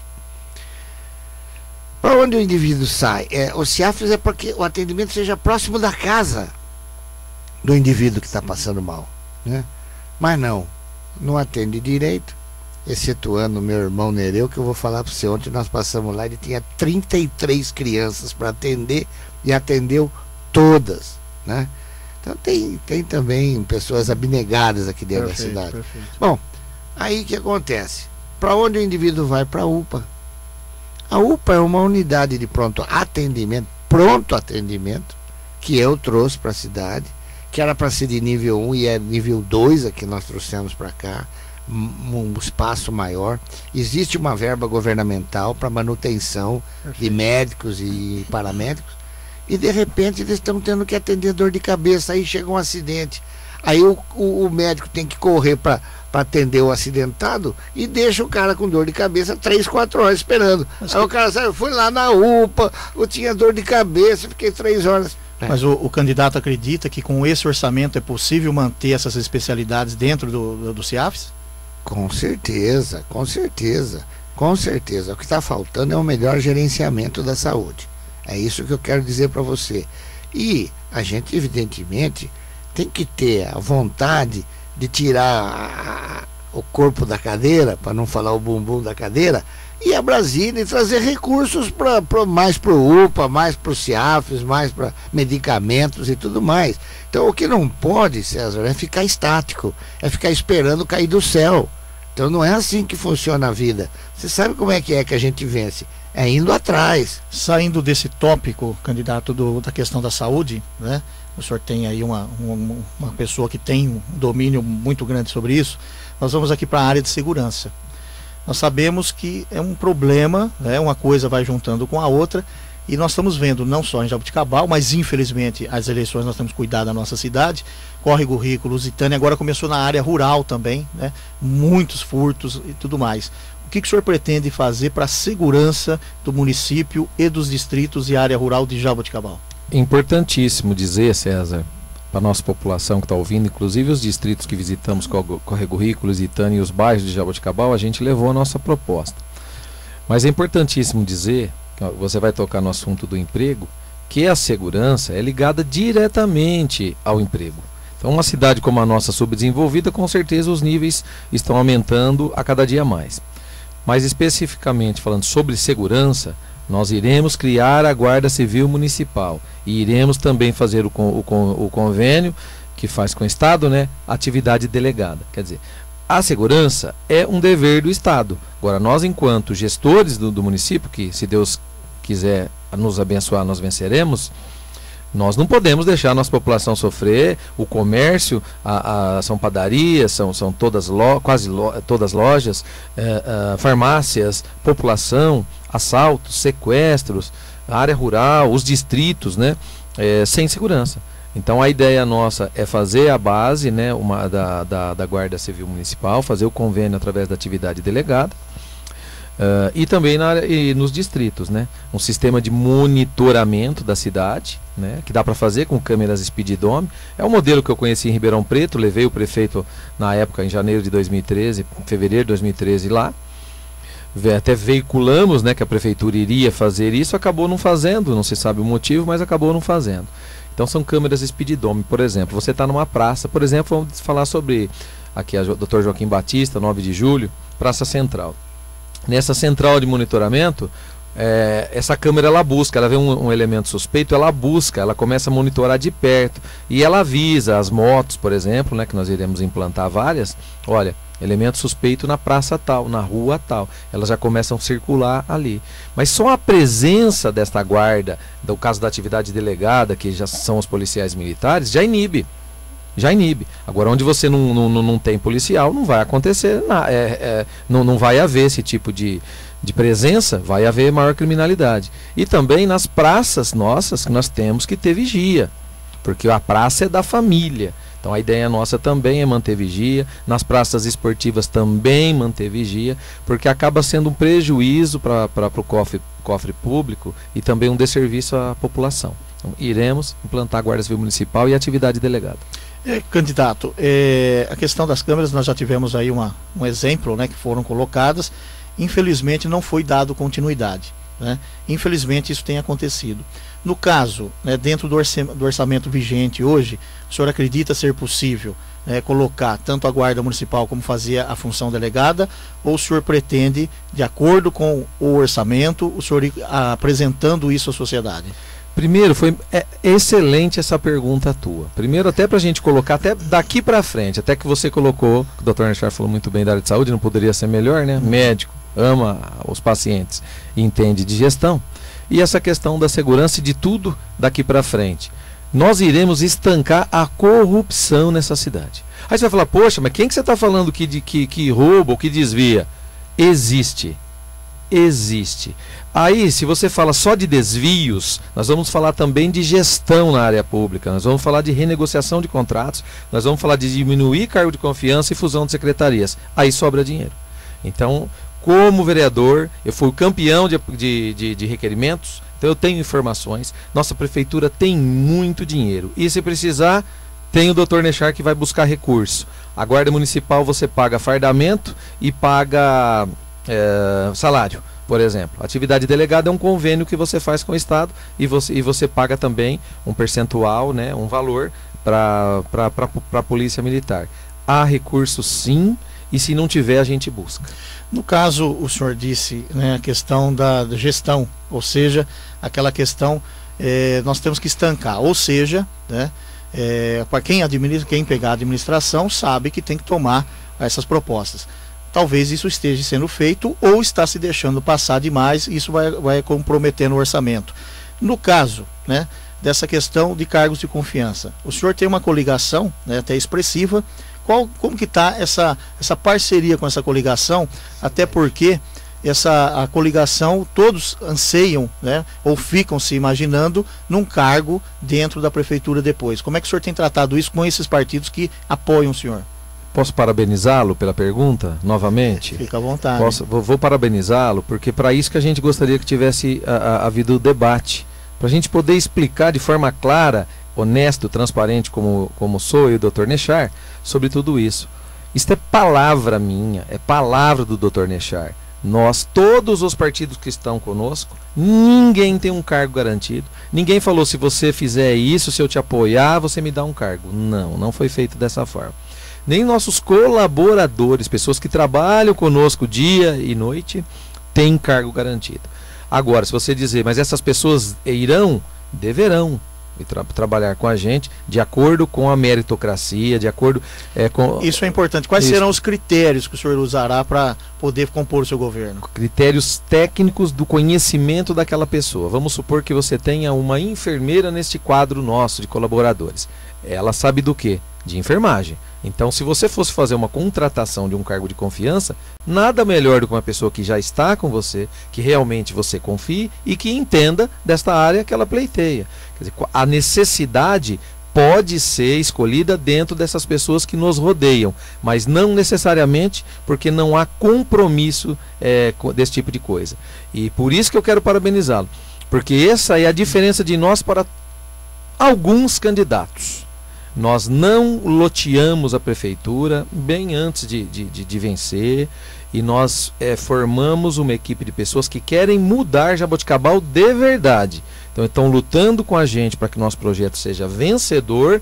Para onde o indivíduo sai? É, os C I A Fs é para que o atendimento seja próximo da casa do indivíduo que está passando mal, né? Mas não, não atende direito, excetuando o meu irmão Nereu, que eu vou falar para você. Ontem nós passamos lá, ele tinha trinta e três crianças para atender e atendeu todas, né? Então tem, tem também pessoas abnegadas aqui dentro perfeito, da cidade. Perfeito. Bom, aí o que acontece? Para onde o indivíduo vai? Para a U P A. A U P A é uma unidade de pronto atendimento, pronto atendimento, que eu trouxe para a cidade, que era para ser de nível um e é nível dois, aqui nós trouxemos para cá, um, um espaço maior. Existe uma verba governamental para manutenção perfeito. De médicos e paramédicos, e de repente eles estão tendo que atender dor de cabeça, aí chega um acidente, aí o, o, o médico tem que correr para atender o acidentado e deixa o cara com dor de cabeça três, quatro horas esperando. Mas aí que... o cara sabe, eu fui lá na U P A, eu tinha dor de cabeça, fiquei três horas. Mas o, o candidato acredita que com esse orçamento é possível manter essas especialidades dentro do, do, do C I A Fs? Com certeza, com certeza. Com certeza. O que está faltando é um melhor gerenciamento da saúde. É isso que eu quero dizer para você. E a gente, evidentemente, tem que ter a vontade de tirar a, o corpo da cadeira, para não falar o bumbum da cadeira, e a Brasília e trazer recursos pra, pra, mais para o U P A, mais para os CIAFs, mais para medicamentos e tudo mais. Então o que não pode, César, é ficar estático, é ficar esperando cair do céu. Então não é assim que funciona a vida. Você sabe como é que é que a gente vence? É indo atrás. Saindo desse tópico, candidato, do, da questão da saúde, né? O senhor tem aí uma, uma, uma pessoa que tem um domínio muito grande sobre isso. Nós vamos aqui para a área de segurança. Nós sabemos que é um problema, né? Uma coisa vai juntando com a outra, e nós estamos vendo, não só em Jaboticabal, mas infelizmente as eleições nós temos que cuidar da nossa cidade, Córrego Rico, Lusitânia, agora começou na área rural também, né? Muitos furtos e tudo mais. O que, que o senhor pretende fazer para a segurança do município e dos distritos e área rural de Jaboticabal? Importantíssimo dizer, César, para a nossa população que está ouvindo, inclusive os distritos que visitamos, Córrego Rico, Lusitânia e os bairros de Jaboticabal, a gente levou a nossa proposta. Mas é importantíssimo dizer, que você vai tocar no assunto do emprego, que a segurança é ligada diretamente ao emprego. Então uma cidade como a nossa subdesenvolvida, com certeza os níveis estão aumentando a cada dia mais. Mas especificamente falando sobre segurança, nós iremos criar a Guarda Civil Municipal e iremos também fazer o, o, o convênio que faz com o Estado, né, atividade delegada. Quer dizer, a segurança é um dever do Estado. Agora, nós enquanto gestores do, do município, que se Deus quiser nos abençoar, nós venceremos, nós não podemos deixar a nossa população sofrer. O comércio, a, a, são padarias, são, são todas lo, quase lo, todas lojas, é, é, farmácias, população, assaltos, sequestros, a área rural, os distritos, né, é, sem segurança. Então a ideia nossa é fazer a base, né, uma, da, da, da Guarda Civil Municipal, fazer o convênio através da atividade delegada. Uh, e também na área, e nos distritos, né? Um sistema de monitoramento da cidade, né? Que dá para fazer com câmeras Speeddome. É um modelo que eu conheci em Ribeirão Preto, levei o prefeito na época, em janeiro de dois mil e treze, fevereiro de dois mil e treze lá. Até veiculamos, né, que a prefeitura iria fazer isso, acabou não fazendo, não se sabe o motivo, mas acabou não fazendo. Então são câmeras Speeddome, por exemplo. Você está numa praça, por exemplo, vamos falar sobre aqui a doutor Joaquim Batista, nove de julho, Praça Central. Nessa central de monitoramento, é, essa câmera ela busca, ela vê um, um elemento suspeito, ela busca, ela começa a monitorar de perto e ela avisa as motos, por exemplo, né, que nós iremos implantar várias, olha, elemento suspeito na praça tal, na rua tal, elas já começam a circular ali. Mas só a presença desta guarda, do caso da atividade delegada, que já são os policiais militares, já inibe. Já inibe. Agora, onde você não, não, não tem policial, não vai acontecer, na, é, é, não, não vai haver esse tipo de, de presença, vai haver maior criminalidade. E também nas praças nossas, que nós temos que ter vigia, porque a praça é da família. Então a ideia nossa também é manter vigia, nas praças esportivas também manter vigia, porque acaba sendo um prejuízo para o cofre, cofre público e também um desserviço à população. Então, iremos implantar a Guarda Civil Municipal e atividade delegada. É, candidato, é, a questão das câmeras, nós já tivemos aí uma, um exemplo, né, que foram colocadas, infelizmente não foi dado continuidade, né? Infelizmente isso tem acontecido. No caso, né, dentro do, orça, do orçamento vigente hoje, o senhor acredita ser possível, né, colocar tanto a Guarda Municipal como fazia a função delegada, ou o senhor pretende, de acordo com o orçamento, o senhor ir apresentando isso à sociedade? Primeiro, foi é, excelente essa pergunta tua. Primeiro, até para a gente colocar, até daqui para frente, até que você colocou, o doutor Nechar falou muito bem da área de saúde, não poderia ser melhor, né? Médico, ama os pacientes, entende de gestão. E essa questão da segurança e de tudo daqui para frente. Nós iremos estancar a corrupção nessa cidade. Aí você vai falar, poxa, mas quem que você está falando que, de, que, que rouba ou que desvia? Existe. Existe. Aí, se você fala só de desvios, nós vamos falar também de gestão na área pública, nós vamos falar de renegociação de contratos, nós vamos falar de diminuir cargo de confiança e fusão de secretarias. Aí sobra dinheiro. Então, como vereador, eu fui o campeão de, de, de, de requerimentos, então eu tenho informações, nossa prefeitura tem muito dinheiro. E se precisar, tem o doutor Nechar que vai buscar recurso. A Guarda Municipal você paga fardamento e paga é, salário, por exemplo. Atividade delegada é um convênio que você faz com o Estado e você, e você paga também um percentual, né, um valor para a Polícia Militar. Há recursos sim, e se não tiver a gente busca. No caso, o senhor disse, né, a questão da gestão, ou seja, aquela questão, é, nós temos que estancar, ou seja, né, é, para quem administra, quem pegar a administração sabe que tem que tomar essas propostas. Talvez isso esteja sendo feito ou está se deixando passar demais, e isso vai, vai comprometendo o orçamento. No caso, né, dessa questão de cargos de confiança, o senhor tem uma coligação, né, até expressiva. Qual, como que está essa, essa parceria com essa coligação? Até porque essa a coligação, todos anseiam, né, ou ficam se imaginando num cargo dentro da prefeitura depois. Como é que o senhor tem tratado isso com esses partidos que apoiam o senhor? Posso parabenizá-lo pela pergunta, novamente? Fica à vontade. Posso, vou, vou parabenizá-lo, porque para isso que a gente gostaria que tivesse a, a, havido o debate, para a gente poder explicar de forma clara, honesto, transparente, como, como sou eu e o doutor Nechar, sobre tudo isso. Isso é palavra minha, é palavra do doutor Nechar. Nós, todos os partidos que estão conosco, ninguém tem um cargo garantido. Ninguém falou, se você fizer isso, se eu te apoiar, você me dá um cargo. Não, não foi feito dessa forma. Nem nossos colaboradores, pessoas que trabalham conosco dia e noite, têm cargo garantido. Agora, se você dizer, mas essas pessoas irão, deverão e tra trabalhar com a gente de acordo com a meritocracia, de acordo é, com... Isso é importante. Quais Isso. serão os critérios que o senhor usará para poder compor o seu governo? Critérios técnicos do conhecimento daquela pessoa. Vamos supor que você tenha uma enfermeira neste quadro nosso de colaboradores. Ela sabe do quê? De enfermagem. Então, se você fosse fazer uma contratação de um cargo de confiança, nada melhor do que uma pessoa que já está com você, que realmente você confie e que entenda desta área que ela pleiteia. Quer dizer, a necessidade pode ser escolhida dentro dessas pessoas que nos rodeiam, mas não necessariamente porque não há compromisso é, desse tipo de coisa. E por isso que eu quero parabenizá-lo, porque essa é a diferença de nós para alguns candidatos. Nós não loteamos a prefeitura bem antes de, de, de, de vencer, e nós é, formamos uma equipe de pessoas que querem mudar Jaboticabal de verdade. Então estão lutando com a gente para que nosso projeto seja vencedor.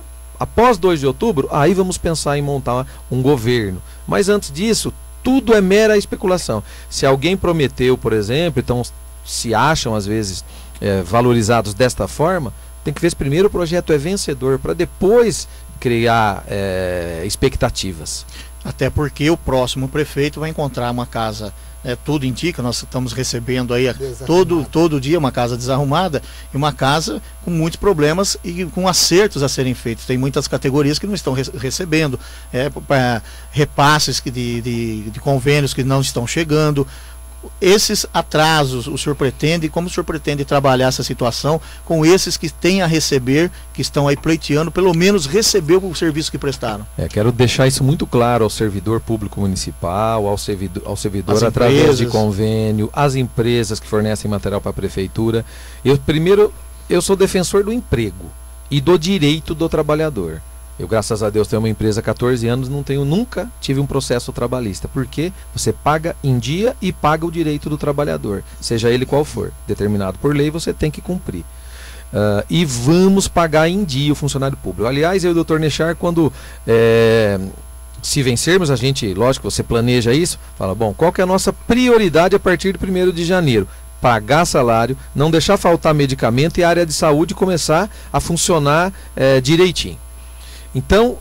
Após dois de outubro, aí vamos pensar em montar um governo. Mas antes disso, tudo é mera especulação. Se alguém prometeu, por exemplo, então se acham às vezes é, valorizados desta forma, tem que ver se primeiro o projeto é vencedor, para depois criar é, expectativas. Até porque o próximo prefeito vai encontrar uma casa, né, tudo indica, nós estamos recebendo aí todo, todo dia uma casa desarrumada, e uma casa com muitos problemas e com acertos a serem feitos. Tem muitas categorias que não estão re recebendo, é, pra, repasses que de, de, de convênios que não estão chegando. Esses atrasos o senhor pretende, como o senhor pretende trabalhar essa situação com esses que têm a receber, que estão aí pleiteando, pelo menos receber o serviço que prestaram? É, quero deixar isso muito claro ao servidor público municipal, ao servidor, ao servidor as através empresas. de convênio, as empresas que fornecem material para a prefeitura. Eu, primeiro, eu sou defensor do emprego e do direito do trabalhador. Eu, graças a Deus, tenho uma empresa há quatorze anos, não tenho, nunca tive um processo trabalhista, porque você paga em dia e paga o direito do trabalhador, seja ele qual for, determinado por lei, você tem que cumprir. Uh, e vamos pagar em dia o funcionário público. Aliás, eu e o doutor Nechar, quando é, se vencermos, a gente, lógico, você planeja isso, fala, bom, qual que é a nossa prioridade a partir do primeiro de janeiro? Pagar salário, não deixar faltar medicamento e a área de saúde começar a funcionar é, direitinho. Então,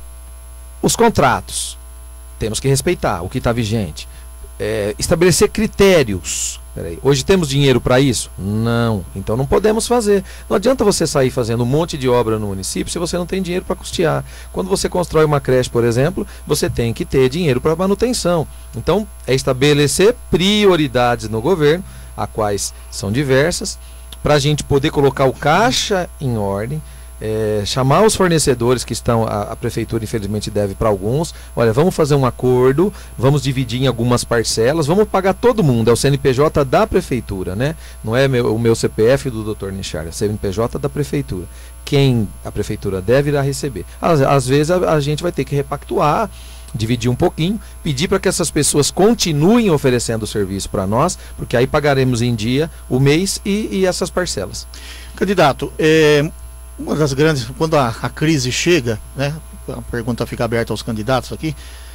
os contratos, temos que respeitar o que está vigente. É, estabelecer critérios. Peraí, hoje temos dinheiro para isso? Não. Então não podemos fazer. Não adianta você sair fazendo um monte de obra no município se você não tem dinheiro para custear. Quando você constrói uma creche, por exemplo, você tem que ter dinheiro para manutenção. Então, é estabelecer prioridades no governo, a quais são diversas, para a gente poder colocar o caixa em ordem. É, chamar os fornecedores que estão, a, a prefeitura infelizmente deve para alguns, olha, vamos fazer um acordo, vamos dividir em algumas parcelas, vamos pagar todo mundo, é o C N P J da prefeitura, né? Não é meu, o meu C P F do doutor Nechar, é o C N P J da prefeitura. Quem a prefeitura deve irá receber. Às, às vezes a, a gente vai ter que repactuar dividir um pouquinho, pedir para que essas pessoas continuem oferecendo o serviço para nós, porque aí pagaremos em dia o mês e, e essas parcelas. Candidato, é, uma das grandes, quando a, a crise chega, né, a pergunta fica aberta aos candidatos aqui,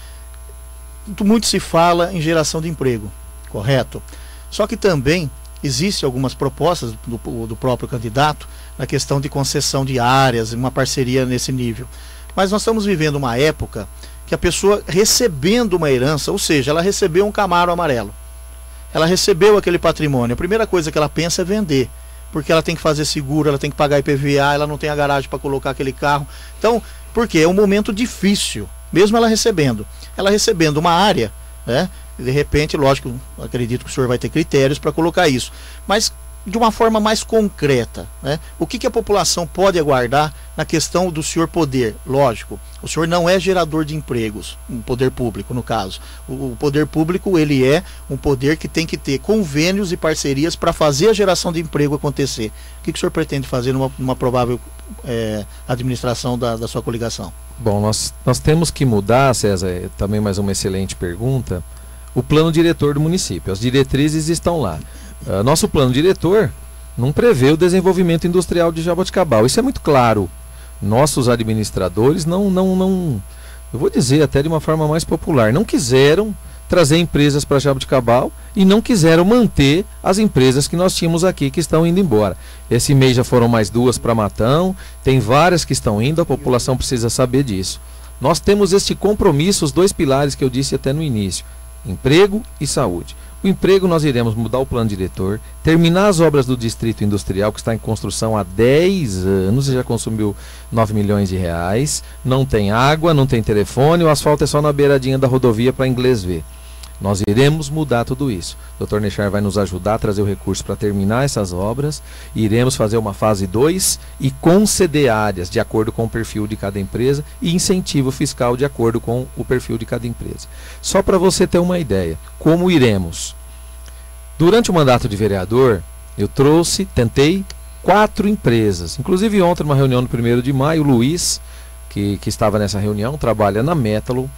muito se fala em geração de emprego, correto? Só que também existem algumas propostas do, do próprio candidato na questão de concessão de áreas, uma parceria nesse nível. Mas nós estamos vivendo uma época que a pessoa recebendo uma herança, ou seja, ela recebeu um Camaro amarelo, ela recebeu aquele patrimônio, a primeira coisa que ela pensa é vender, porque ela tem que fazer seguro, ela tem que pagar I P V A, ela não tem a garagem para colocar aquele carro. Então, porque é um momento difícil, mesmo ela recebendo, ela recebendo uma área, né? De repente, lógico, acredito que o senhor vai ter critérios para colocar isso, mas de uma forma mais concreta, né? O que, que a população pode aguardar na questão do senhor poder? Lógico, o senhor não é gerador de empregos, um poder público no caso. O, o poder público, ele é um poder que tem que ter convênios e parcerias para fazer a geração de emprego acontecer. O que, que o senhor pretende fazer numa, numa provável é, administração da, da sua coligação? Bom, nós, nós temos que mudar, César, é também mais uma excelente pergunta, o plano diretor do município. As diretrizes estão lá. Uh, nosso plano diretor não prevê o desenvolvimento industrial de Jaboticabal. Isso é muito claro. Nossos administradores não, não, não, eu vou dizer até de uma forma mais popular, não quiseram trazer empresas para Jaboticabal e não quiseram manter as empresas que nós tínhamos aqui que estão indo embora. Esse mês já foram mais duas para Matão, tem várias que estão indo, a população precisa saber disso. Nós temos este compromisso, os dois pilares que eu disse até no início, emprego e saúde. O emprego, nós iremos mudar o plano diretor, terminar as obras do distrito industrial, que está em construção há dez anos e já consumiu nove milhões de reais, não tem água, não tem telefone, o asfalto é só na beiradinha da rodovia para inglês ver. Nós iremos mudar tudo isso. O doutor Nechar vai nos ajudar a trazer o recurso para terminar essas obras. Iremos fazer uma fase dois e conceder áreas de acordo com o perfil de cada empresa e incentivo fiscal de acordo com o perfil de cada empresa. Só para você ter uma ideia, como iremos? Durante o mandato de vereador, eu trouxe, tentei, quatro empresas. Inclusive ontem, numa reunião no primeiro de maio, o Luiz, que, que estava nessa reunião, trabalha na Metalo.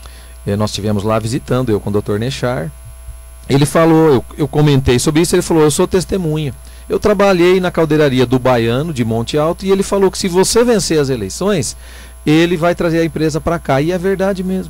Nós estivemos lá visitando, eu com o doutor Nechar. Ele falou, eu, eu comentei sobre isso, ele falou, eu sou testemunha. Eu trabalhei na caldeiraria do Baiano, de Monte Alto, e ele falou que se você vencer as eleições, ele vai trazer a empresa para cá. E é verdade mesmo.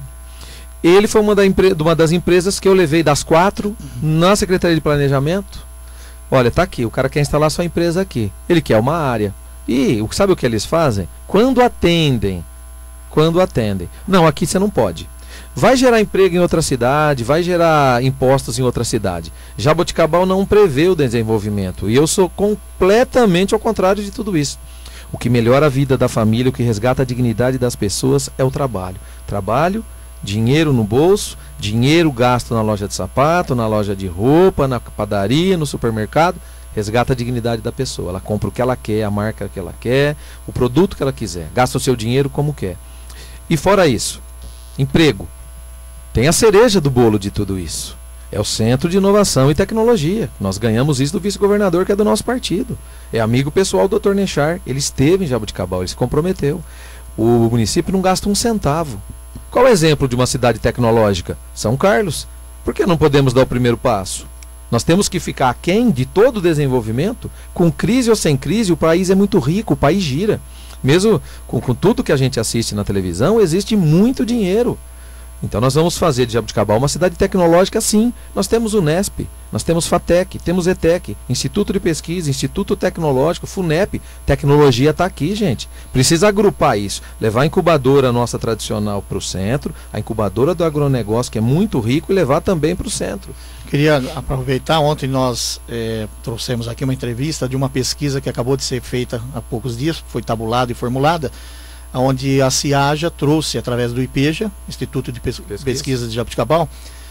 Ele foi uma, da empre uma das empresas que eu levei das quatro na Secretaria de Planejamento. Olha, tá aqui, o cara quer instalar sua empresa aqui. Ele quer uma área. E sabe o que eles fazem? Quando atendem, quando atendem. Não, aqui você não pode. Vai gerar emprego em outra cidade, vai gerar impostos em outra cidade. Jaboticabal não prevê o desenvolvimento. E eu sou completamente ao contrário de tudo isso. O que melhora a vida da família, o que resgata a dignidade das pessoas é o trabalho. Trabalho, dinheiro no bolso, dinheiro gasto na loja de sapato, na loja de roupa, na padaria, no supermercado. Resgata a dignidade da pessoa. Ela compra o que ela quer, a marca que ela quer, o produto que ela quiser. Gasta o seu dinheiro como quer. E fora isso, emprego. Tem a cereja do bolo de tudo isso. É o Centro de Inovação e Tecnologia. Nós ganhamos isso do vice-governador, que é do nosso partido. É amigo pessoal do doutor Nechar. Ele esteve em Jaboticabal, ele se comprometeu. O município não gasta um centavo. Qual é o exemplo de uma cidade tecnológica? São Carlos. Por que não podemos dar o primeiro passo? Nós temos que ficar aquém de todo o desenvolvimento. Com crise ou sem crise, o país é muito rico, o país gira. Mesmo com, com tudo que a gente assiste na televisão, existe muito dinheiro. Então nós vamos fazer de Jaboticabal uma cidade tecnológica, sim. Nós temos o Nesp, nós temos FATEC, temos ETEC, Instituto de Pesquisa, Instituto Tecnológico, FUNEP. Tecnologia está aqui, gente. Precisa agrupar isso. Levar a incubadora nossa tradicional para o centro, a incubadora do agronegócio, que é muito rico, e levar também para o centro. Queria aproveitar, ontem nós é, trouxemos aqui uma entrevista de uma pesquisa que acabou de ser feita há poucos dias, foi tabulada e formulada, onde a CIAJA trouxe, através do IPEJA, Instituto de Pes Pesquisa, Pesquisa de Jaboticabal,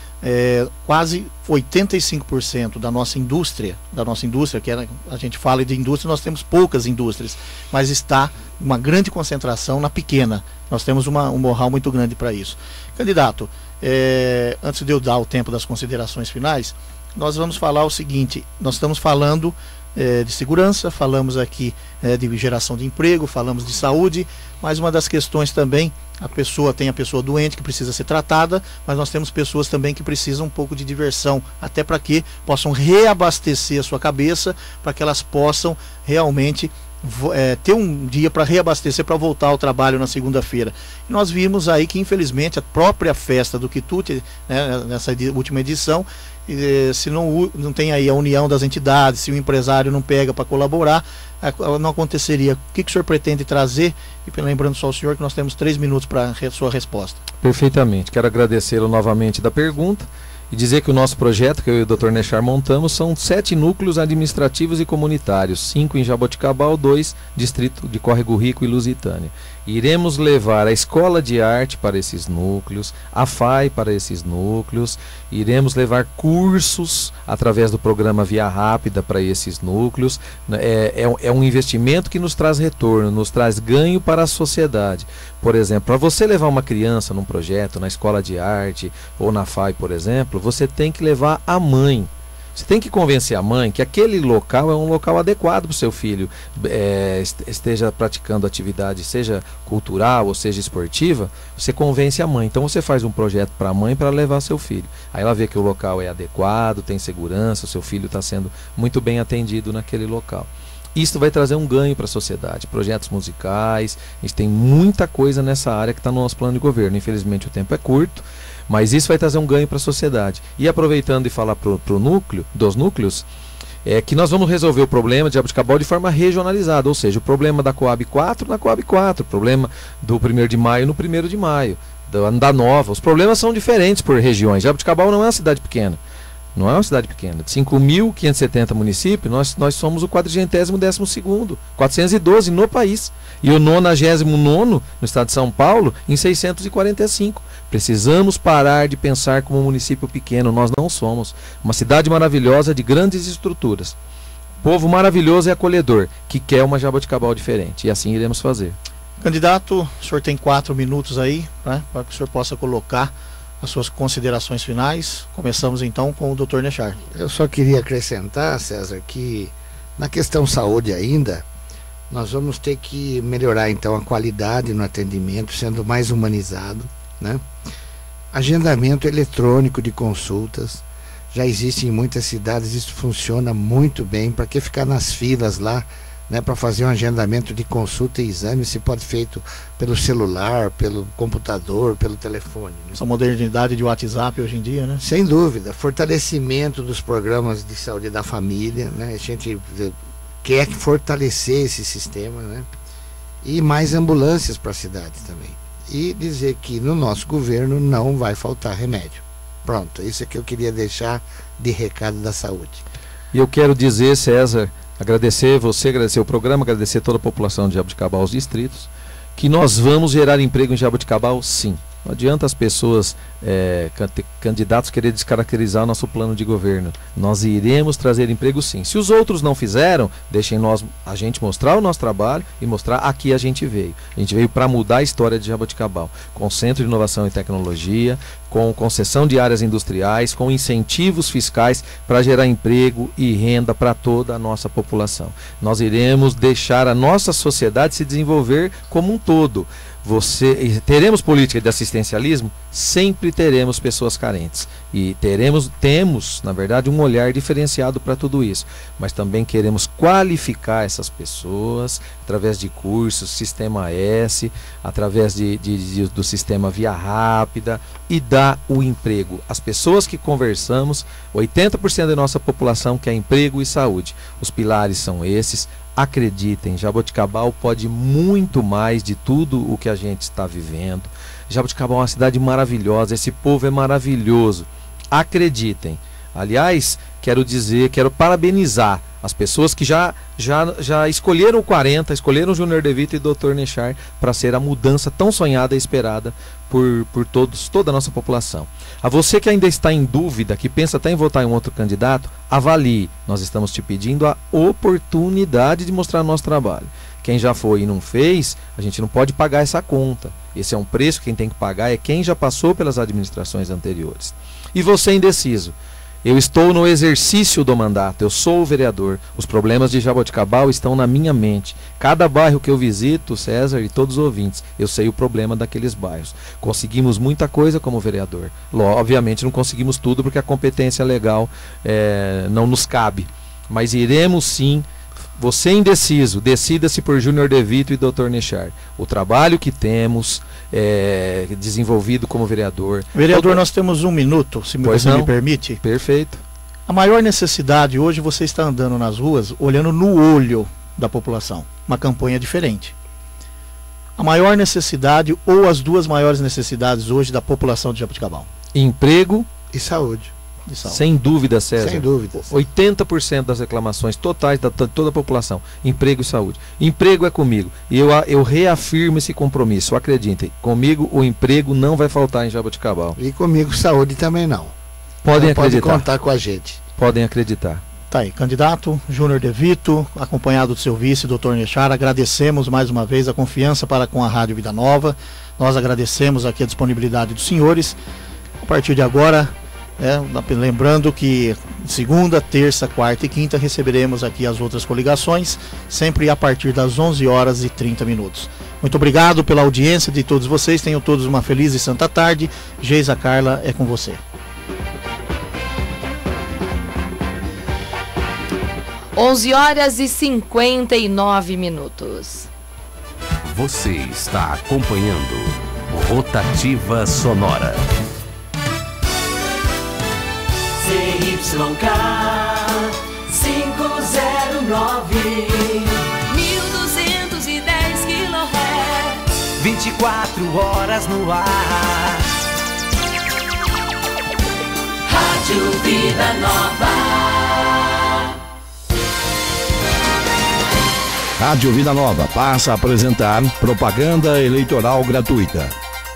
é, quase oitenta e cinco por cento da nossa indústria, da nossa indústria, que era, a gente fala de indústria, nós temos poucas indústrias, mas está uma grande concentração na pequena. Nós temos uma, um know-how muito grande para isso. Candidato, é, antes de eu dar o tempo das considerações finais, nós vamos falar o seguinte, nós estamos falando é, de segurança, falamos aqui é, de geração de emprego, falamos de saúde, mas uma das questões também, A pessoa tem a pessoa doente que precisa ser tratada, mas nós temos pessoas também que precisam um pouco de diversão, até para que possam reabastecer a sua cabeça, para que elas possam realmente é, ter um dia para reabastecer, para voltar ao trabalho na segunda-feira. E nós vimos aí que, infelizmente, a própria festa do Quitute, né, nessa edi- última edição, e, se não, não tem aí a união das entidades, se o empresário não pega para colaborar, não aconteceria. O que, que o senhor pretende trazer? E lembrando só ao senhor que nós temos três minutos para a sua resposta. Perfeitamente. Quero agradecê-lo novamente da pergunta e dizer que o nosso projeto, que eu e o doutor Nechar montamos, são sete núcleos administrativos e comunitários, cinco em Jaboticabal, dois distrito de Córrego Rico e Lusitânia. Iremos levar a escola de arte para esses núcleos, a F A I para esses núcleos, iremos levar cursos através do programa Via Rápida para esses núcleos. É, é, é um investimento que nos traz retorno, nos traz ganho para a sociedade. Por exemplo, para você levar uma criança num projeto, na escola de arte ou na F A I, por exemplo, você tem que levar a mãe. Você tem que convencer a mãe que aquele local é um local adequado para o seu filho é, esteja praticando atividade, seja cultural ou seja esportiva. Você convence a mãe. Então você faz um projeto para a mãe para levar seu filho. Aí ela vê que o local é adequado, tem segurança, o seu filho está sendo muito bem atendido naquele local. Isso vai trazer um ganho para a sociedade. Projetos musicais, a gente tem muita coisa nessa área que está no nosso plano de governo. Infelizmente o tempo é curto, mas isso vai trazer um ganho para a sociedade. E aproveitando e falar para o núcleo, dos núcleos, é que nós vamos resolver o problema de Jaboticabal de forma regionalizada, ou seja, o problema da Coab quatro na Coab quatro, o problema do primeiro de maio no primeiro de maio, da Nova. Os problemas são diferentes por regiões. Jaboticabal não é uma cidade pequena. Não é uma cidade pequena. De cinco mil quinhentos e setenta municípios, nós, nós somos o quadrigentésimo décimo segundo, quatrocentos e doze no país. E o nonagésimo nono no estado de São Paulo, em seiscentos e quarenta e cinco. Precisamos parar de pensar como um município pequeno. Nós não somos. Uma cidade maravilhosa de grandes estruturas. Povo maravilhoso e acolhedor, que quer uma Jaboticabal diferente. E assim iremos fazer. Candidato, o senhor tem quatro minutos aí, né, para que o senhor possa colocar as suas considerações finais. Começamos então com o doutor Nechar. Eu só queria acrescentar, César, que na questão saúde ainda, nós vamos ter que melhorar então a qualidade no atendimento, sendo mais humanizado, né? Agendamento eletrônico de consultas, já existe em muitas cidades, isso funciona muito bem. Para que ficar nas filas lá, né, para fazer um agendamento de consulta e exame, se pode ser feito pelo celular, pelo computador, pelo telefone, né? Essa modernidade de WhatsApp hoje em dia, né? Sem dúvida. Fortalecimento dos programas de saúde da família, né? A gente quer fortalecer esse sistema, né? E mais ambulâncias para a cidade também. E dizer que no nosso governo não vai faltar remédio. Pronto, isso é que eu queria deixar de recado da saúde. E eu quero dizer, César, agradecer você, agradecer o programa, agradecer toda a população de Jaboticabal, os distritos, que nós vamos gerar emprego em Jaboticabal, sim. Não adianta as pessoas, é, candidatos, querer descaracterizar o nosso plano de governo. Nós iremos trazer emprego, sim. Se os outros não fizeram, deixem nós, a gente mostrar o nosso trabalho e mostrar aqui a gente veio. A gente veio para mudar a história de Jaboticabal, com Centro de Inovação e Tecnologia, com concessão de áreas industriais, com incentivos fiscais para gerar emprego e renda para toda a nossa população. Nós iremos deixar a nossa sociedade se desenvolver como um todo. Você, teremos política de assistencialismo? Sempre teremos pessoas carentes. E teremos, temos, na verdade, um olhar diferenciado para tudo isso. Mas também queremos qualificar essas pessoas através de cursos, Sistema S, através de, de, de, do sistema Via Rápida, e dar o emprego. As pessoas que conversamos, oitenta por cento da nossa população quer emprego e saúde. Os pilares são esses. Acreditem, Jaboticabal pode muito mais de tudo o que a gente está vivendo. Jaboticabal é uma cidade maravilhosa, esse povo é maravilhoso. Acreditem. Aliás, quero dizer, quero parabenizar as pessoas que já, já, já escolheram o quarenta, escolheram o Júnior De Vito e o doutor Nechar para ser a mudança tão sonhada e esperada por, por todos, toda a nossa população. A você que ainda está em dúvida, que pensa até em votar em um outro candidato, avalie. Nós estamos te pedindo a oportunidade de mostrar o nosso trabalho. Quem já foi e não fez, a gente não pode pagar essa conta. Esse é um preço, quem tem que pagar é quem já passou pelas administrações anteriores. E você indeciso, Eu estou no exercício do mandato, eu sou o vereador. Os problemas de Jaboticabal estão na minha mente. Cada bairro que eu visito, César e todos os ouvintes, eu sei o problema daqueles bairros. Conseguimos muita coisa como vereador. Obviamente não conseguimos tudo porque a competência legal é, não nos cabe. Mas iremos sim. Você indeciso, decida-se por Júnior De Vito e doutor Nechar. O trabalho que temos é, desenvolvido como vereador. Vereador, Todo... nós temos um minuto, se pois você não? me permite. Perfeito. A maior necessidade hoje, você está andando nas ruas, olhando no olho da população. Uma campanha diferente. A maior necessidade, ou as duas maiores necessidades hoje da população de Jaboticabal? Emprego e saúde. Sem dúvida, César. Sem dúvida. oitenta por cento das reclamações totais da toda a população, emprego e saúde. Emprego é comigo. E eu, eu reafirmo esse compromisso. Acreditem, comigo o emprego não vai faltar em Jaboticabal. E comigo saúde também não. Podem então, acreditar. Pode contar com a gente. Podem acreditar. Tá aí, candidato Júnior De Vito, acompanhado do seu vice, doutor Nechar, agradecemos mais uma vez a confiança para com a Rádio Vida Nova. Nós agradecemos aqui a disponibilidade dos senhores. A partir de agora, É, lembrando que segunda, terça, quarta e quinta receberemos aqui as outras coligações, sempre a partir das onze horas e trinta minutos. Muito obrigado pela audiência de todos vocês, tenham todos uma feliz e santa tarde. Geisa Carla, é com você. onze horas e cinquenta e nove minutos. Você está acompanhando Rotativa Sonora. C Y K cinco zero nove, mil duzentos e dez quilohertz, vinte e quatro horas no ar. Rádio Vida Nova. Rádio Vida Nova passa a apresentar propaganda eleitoral gratuita.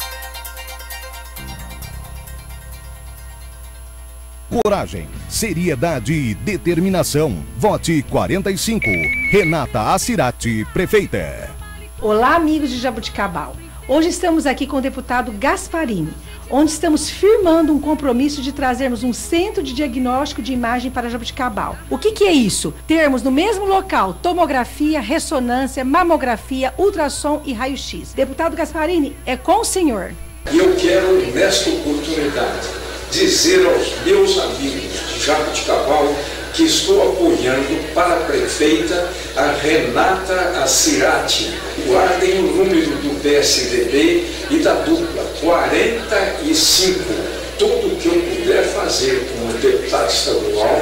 Coragem, seriedade e determinação. Vote quarenta e cinco. Renata Assirati, prefeita. Olá, amigos de Jaboticabal. Hoje estamos aqui com o deputado Gasparini, onde estamos firmando um compromisso de trazermos um centro de diagnóstico de imagem para Jaboticabal. O que que é isso? Termos no mesmo local tomografia, ressonância, mamografia, ultrassom e raio-x. Deputado Gasparini, é com o senhor. E eu quero, nesta oportunidade, dizer aos meus amigos de Jaboticabal que estou apoiando para a prefeita a Renata Assirati. Guardem o número do P S D B e da dupla, quarenta e cinco. Tudo o que eu puder fazer como deputado estadual,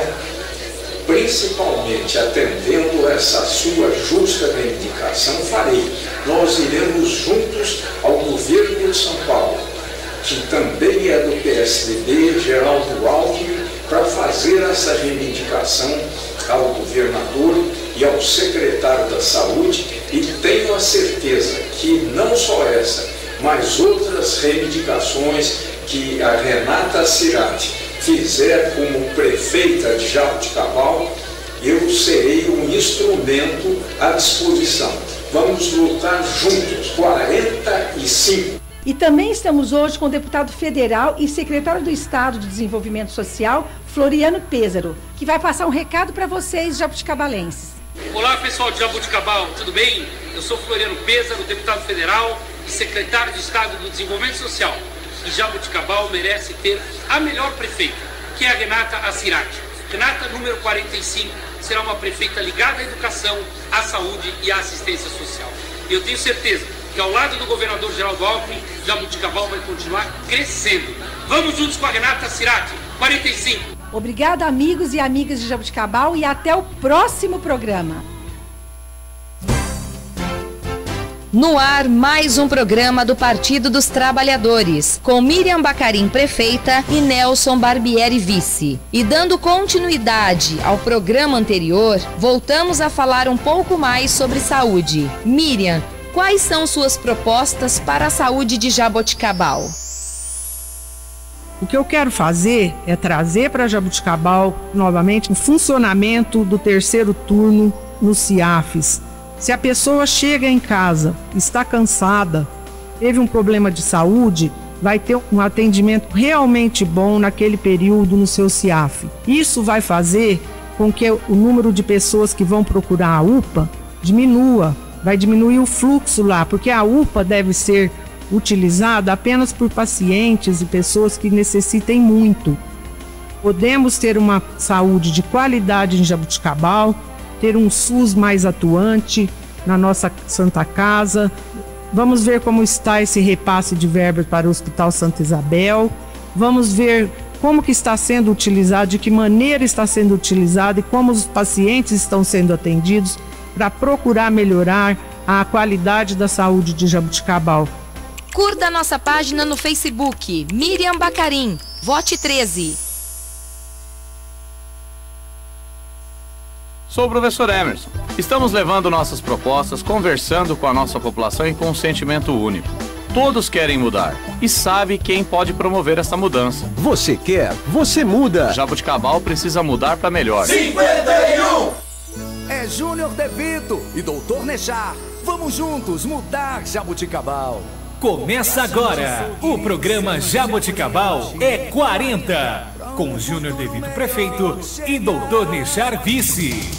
principalmente atendendo essa sua justa reivindicação, farei. Nós iremos juntos ao governo de São Paulo, que também é do P S D B, Geraldo Alckmin, para fazer essa reivindicação ao governador e ao secretário da Saúde, e tenho a certeza que não só essa, mas outras reivindicações que a Renata Assirati fizer como prefeita de Jaboticabal, eu serei um instrumento à disposição. Vamos lutar juntos, quarenta e cinco. E também estamos hoje com o deputado federal e secretário do Estado de Desenvolvimento Social, Floriano Pêsaro, que vai passar um recado para vocês, jabuticabalenses. Olá, pessoal de Jaboticabal, tudo bem? Eu sou Floriano Pêsaro, deputado federal e secretário de Estado do Desenvolvimento Social. E Jaboticabal merece ter a melhor prefeita, que é a Renata Assirati. Renata, número quarenta e cinco, será uma prefeita ligada à educação, à saúde e à assistência social. E eu tenho certeza que ao lado do governador Geraldo Alckmin, Jaboticabal vai continuar crescendo. Vamos juntos com a Renata Assirati, quarenta e cinco. Obrigada, amigos e amigas de Jaboticabal, e até o próximo programa. No ar, mais um programa do Partido dos Trabalhadores, com Miriam Bacarim, prefeita, e Nelson Barbieri, vice. E dando continuidade ao programa anterior, voltamos a falar um pouco mais sobre saúde. Miriam, quais são suas propostas para a saúde de Jaboticabal? O que eu quero fazer é trazer para Jaboticabal novamente o funcionamento do terceiro turno no CIAFES. Se a pessoa chega em casa, está cansada, teve um problema de saúde, vai ter um atendimento realmente bom naquele período no seu C I A F. Isso vai fazer com que o número de pessoas que vão procurar a U P A diminua, vai diminuir o fluxo lá, porque a U P A deve ser utilizada apenas por pacientes e pessoas que necessitem muito. Podemos ter uma saúde de qualidade em Jaboticabal, ter um SUS mais atuante na nossa Santa Casa. Vamos ver como está esse repasse de verbas para o Hospital Santa Isabel. Vamos ver como que está sendo utilizado, de que maneira está sendo utilizado e como os pacientes estão sendo atendidos para procurar melhorar a qualidade da saúde de Jaboticabal. Curta a nossa página no Facebook, Miriam Bacarim, vote treze. Sou o professor Emerson. Estamos levando nossas propostas, conversando com a nossa população e com um sentimento único. Todos querem mudar e sabe quem pode promover essa mudança. Você quer, você muda. Jaboticabal precisa mudar para melhor. cinquenta e um! É Júnior De Vito e doutor Nechar. Vamos juntos mudar Jaboticabal. Começa agora o programa Jaboticabal é quarenta, com Júnior De Vito prefeito e doutor Nechar vice.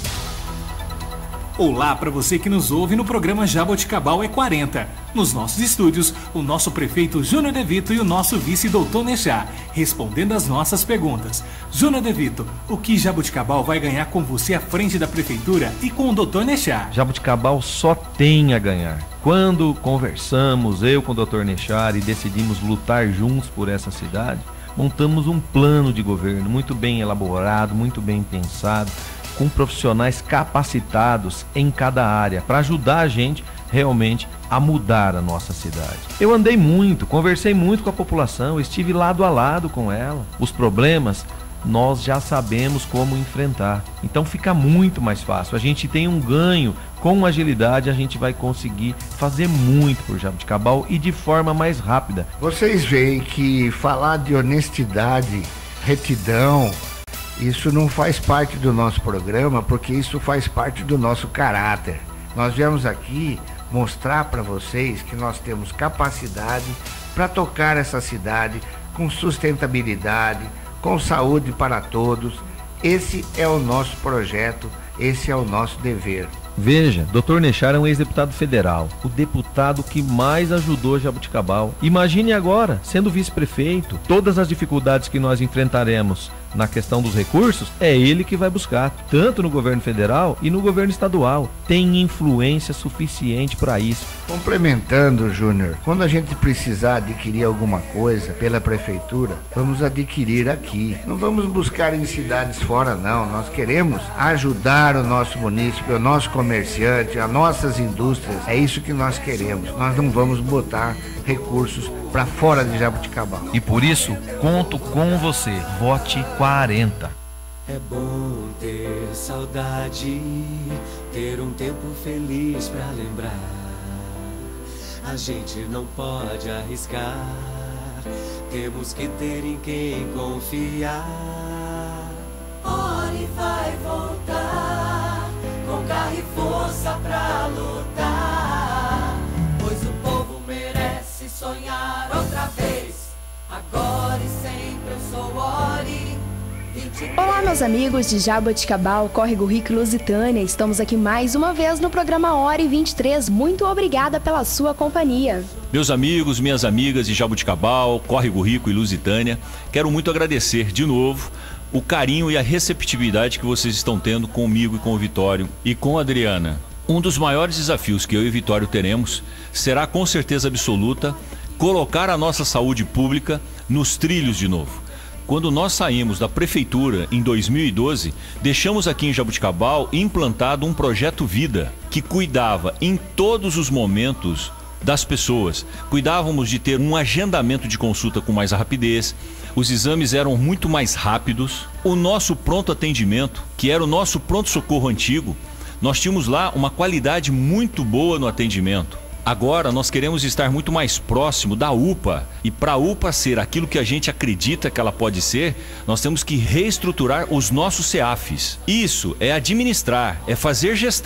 Olá para você que nos ouve no programa Jaboticabal é quarenta. Nos nossos estúdios, o nosso prefeito Júnior De Vito e o nosso vice doutor Nechar, respondendo as nossas perguntas. Júnior De Vito, o que Jaboticabal vai ganhar com você à frente da prefeitura e com o doutor Nechar? Jaboticabal só tem a ganhar. Quando conversamos, eu com o doutor Nechar, e decidimos lutar juntos por essa cidade, montamos um plano de governo muito bem elaborado, muito bem pensado, com profissionais capacitados em cada área, para ajudar a gente realmente a mudar a nossa cidade. Eu andei muito, conversei muito com a população, estive lado a lado com ela. Os problemas nós já sabemos como enfrentar, então fica muito mais fácil. A gente tem um ganho, com agilidade a gente vai conseguir fazer muito por Jaboticabal e de forma mais rápida. Vocês veem que falar de honestidade, retidão, isso não faz parte do nosso programa, porque isso faz parte do nosso caráter. Nós viemos aqui mostrar para vocês que nós temos capacidade para tocar essa cidade com sustentabilidade, com saúde para todos. Esse é o nosso projeto, esse é o nosso dever. Veja, doutor Nechar é um ex-deputado federal, o deputado que mais ajudou Jaboticabal. Imagine agora, sendo vice-prefeito, todas as dificuldades que nós enfrentaremos na questão dos recursos, é ele que vai buscar, tanto no governo federal e no governo estadual. Tem influência suficiente para isso. Complementando, Júnior, quando a gente precisar adquirir alguma coisa pela prefeitura, vamos adquirir aqui. Não vamos buscar em cidades fora, não. Nós queremos ajudar o nosso município, o nosso comerciante, as nossas indústrias. É isso que nós queremos. Nós não vamos botar recursos para fora de Jaboticabal. E por isso, conto com você. Vote quarenta. É bom ter saudade, ter um tempo feliz pra lembrar. A gente não pode arriscar, temos que ter em quem confiar. Ori vai voltar, com garra e força pra lutar, pois o povo merece sonhar outra vez. Agora e sempre eu sou Ori. Olá, meus amigos de Jaboticabal, Córrego Rico e Lusitânia. Estamos aqui mais uma vez no programa Ori vinte e três. Muito obrigada pela sua companhia. Meus amigos, minhas amigas de Jaboticabal, Córrego Rico e Lusitânia, quero muito agradecer de novo o carinho e a receptividade que vocês estão tendo comigo e com o Vitório e com a Adriana. Um dos maiores desafios que eu e o Vitório teremos será, com certeza absoluta, colocar a nossa saúde pública nos trilhos de novo. Quando nós saímos da prefeitura em dois mil e doze, deixamos aqui em Jaboticabal implantado um projeto Vida, que cuidava em todos os momentos das pessoas. Cuidávamos de ter um agendamento de consulta com mais rapidez, os exames eram muito mais rápidos, o nosso pronto atendimento, que era o nosso pronto-socorro antigo, nós tínhamos lá uma qualidade muito boa no atendimento. Agora nós queremos estar muito mais próximo da U P A, e para a U P A ser aquilo que a gente acredita que ela pode ser, nós temos que reestruturar os nossos C E A Fs. Isso é administrar, é fazer gestão.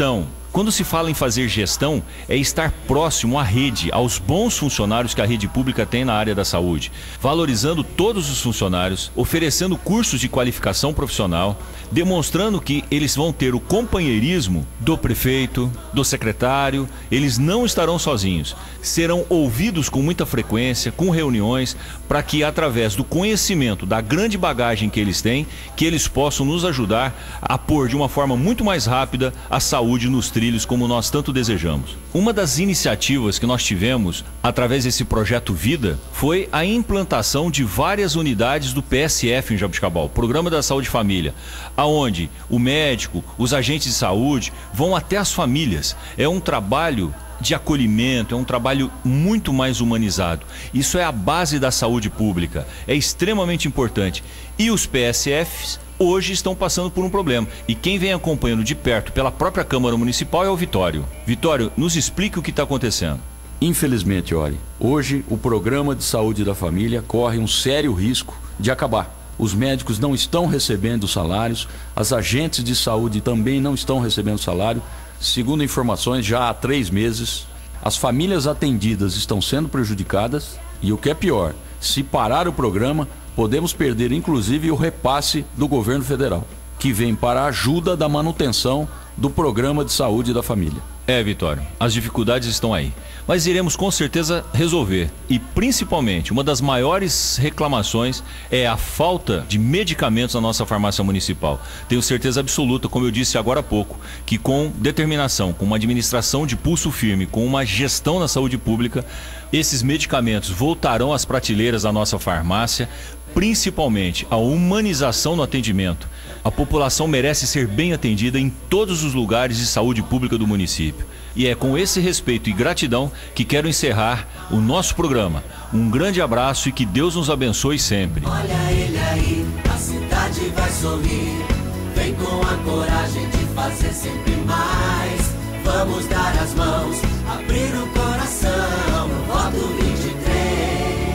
Quando se fala em fazer gestão, é estar próximo à rede, aos bons funcionários que a rede pública tem na área da saúde, valorizando todos os funcionários, oferecendo cursos de qualificação profissional, demonstrando que eles vão ter o companheirismo do prefeito, do secretário, eles não estarão sozinhos, serão ouvidos com muita frequência, com reuniões, para que através do conhecimento, da grande bagagem que eles têm, que eles possam nos ajudar a pôr de uma forma muito mais rápida a saúde nos trilhos como nós tanto desejamos. Uma das iniciativas que nós tivemos através desse projeto Vida foi a implantação de várias unidades do P S F em Jaboticabal, Programa da Saúde e Família, aonde o médico, os agentes de saúde vão até as famílias. É um trabalho de acolhimento, é um trabalho muito mais humanizado. Isso é a base da saúde pública, é extremamente importante. E os P S Fs hoje estão passando por um problema. E quem vem acompanhando de perto pela própria Câmara Municipal é o Vitório. Vitório, nos explique o que está acontecendo. Infelizmente, Ori, hoje o Programa de Saúde da Família corre um sério risco de acabar. Os médicos não estão recebendo salários, as agentes de saúde também não estão recebendo salário. Segundo informações, já há três meses, as famílias atendidas estão sendo prejudicadas e o que é pior, se parar o programa, podemos perder inclusive o repasse do governo federal, que vem para a ajuda da manutenção do Programa de Saúde da Família. É, Vitório, as dificuldades estão aí, mas iremos com certeza resolver. E principalmente, uma das maiores reclamações é a falta de medicamentos na nossa farmácia municipal. Tenho certeza absoluta, como eu disse agora há pouco, que com determinação, com uma administração de pulso firme, com uma gestão na saúde pública, esses medicamentos voltarão às prateleiras da nossa farmácia, principalmente a humanização no atendimento. A população merece ser bem atendida em todos os lugares de saúde pública do município. E é com esse respeito e gratidão que quero encerrar o nosso programa. Um grande abraço e que Deus nos abençoe sempre. Olha ele aí, a cidade vai sorrir. Vem com a coragem de fazer sempre mais. Vamos dar as mãos, abrir o coração no voto vinte e três.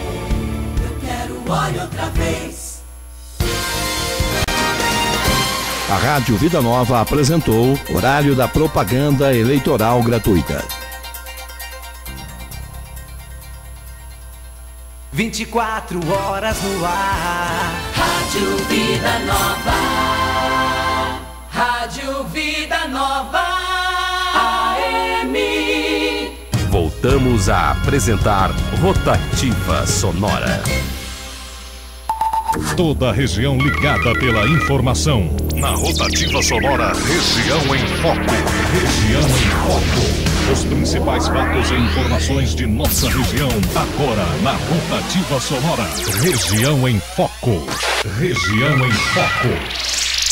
Eu quero olho outra vez. A Rádio Vida Nova apresentou Horário da Propaganda Eleitoral Gratuita. vinte e quatro horas no ar. Rádio Vida Nova. Rádio Vida Nova. A M. Voltamos a apresentar Rotativa Sonora. Toda a região ligada pela informação. Na Rotativa Sonora, Região em Foco. Região em Foco. Os principais fatos e informações de nossa região. Agora, na Rotativa Sonora, Região em Foco. Região em Foco.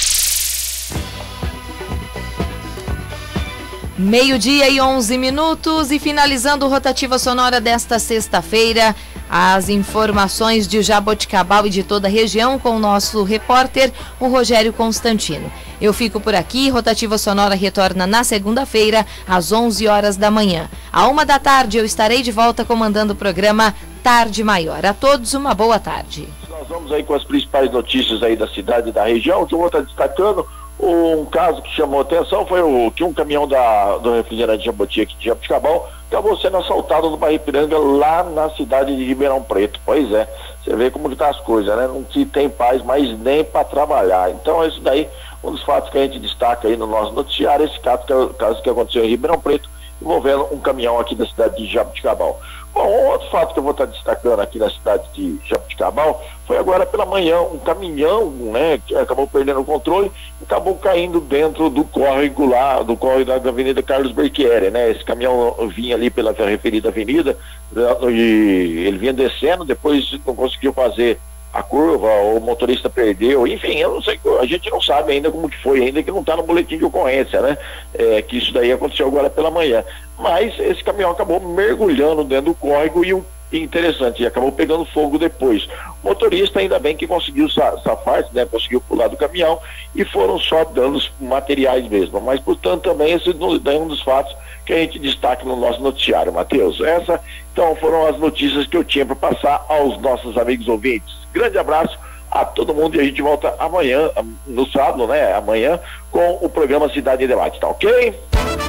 Meio-dia e onze minutos e finalizando Rotativa Sonora desta sexta-feira, as informações de Jaboticabal e de toda a região com o nosso repórter, o Rogério Constantino. Eu fico por aqui, Rotativa Sonora retorna na segunda-feira, às onze horas da manhã. À uma da tarde eu estarei de volta comandando o programa Tarde Maior. A todos uma boa tarde. Nós vamos aí com as principais notícias aí da cidade e da região, que eu vou estar destacando. Um caso que chamou atenção foi o que um caminhão da, do refrigerante Jaboti aqui de Jaboticabal acabou sendo assaltado no Barripiranga lá na cidade de Ribeirão Preto. Pois é, você vê como que tá as coisas, né? Não se tem paz, mas nem para trabalhar. Então isso daí, um dos fatos que a gente destaca aí no nosso noticiário, esse caso que, caso que aconteceu em Ribeirão Preto, envolvendo um caminhão aqui da cidade de Jaboticabal. Bom, um outro fato que eu vou estar destacando aqui na cidade de Jaboticabal foi agora pela manhã, um caminhão, né, que acabou perdendo o controle e acabou caindo dentro do córrego lá, do córrego da Avenida Carlos Berchieri, né? Esse caminhão vinha ali pela referida avenida e ele vinha descendo, depois não conseguiu fazer a curva, o motorista perdeu, enfim, eu não sei, a gente não sabe ainda como que foi, ainda que não está no boletim de ocorrência, né? É, que isso daí aconteceu agora pela manhã. Mas esse caminhão acabou mergulhando dentro do córrego e o interessante, e acabou pegando fogo depois. O motorista ainda bem que conseguiu safar-se, né? Conseguiu pular do caminhão e foram só danos materiais mesmo. Mas, portanto, também esse é um dos fatos que a gente destaca no nosso noticiário, Matheus. Essa, então, foram as notícias que eu tinha para passar aos nossos amigos ouvintes. Grande abraço a todo mundo e a gente volta amanhã, no sábado, né? Amanhã, com o programa Cidade em Debate, tá ok?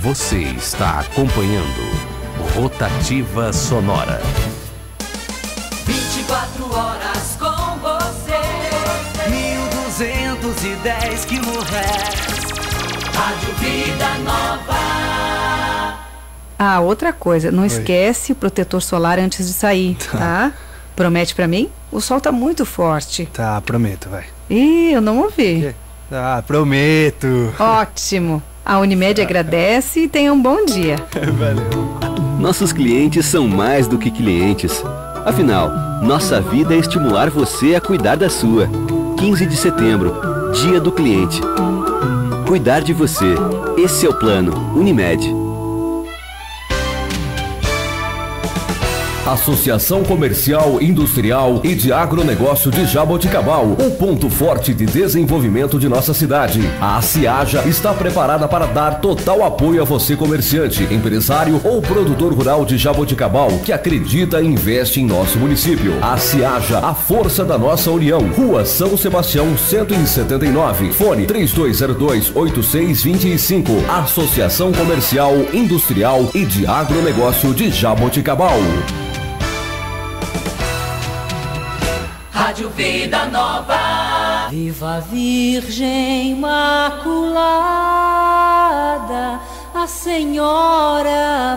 Você está acompanhando Rotativa Sonora. vinte e quatro horas com você. mil duzentos e dez quilohertz. Rádio Vida Nova. Ah, outra coisa, não Oi. esquece o protetor solar antes de sair, tá? tá? Promete pra mim? O sol tá muito forte. Tá, prometo, vai. Ih, eu não ouvi. Ah, prometo. Ótimo. A Unimed agradece e tenha um bom dia. Valeu. Nossos clientes são mais do que clientes. Afinal, nossa vida é estimular você a cuidar da sua. quinze de setembro, Dia do Cliente. Cuidar de você. Esse é o plano Unimed. Associação Comercial, Industrial e de Agronegócio de Jaboticabal, o ponto forte de desenvolvimento de nossa cidade. A Ciaja está preparada para dar total apoio a você, comerciante, empresário ou produtor rural de Jaboticabal que acredita e investe em nosso município. A Ciaja, a força da nossa união. Rua São Sebastião, cento e setenta e nove. Fone três dois zero dois, oito seis dois cinco. Associação Comercial, Industrial e de Agronegócio de Jaboticabal. Rádio Vida Nova. Viva a Virgem Imaculada, a Senhora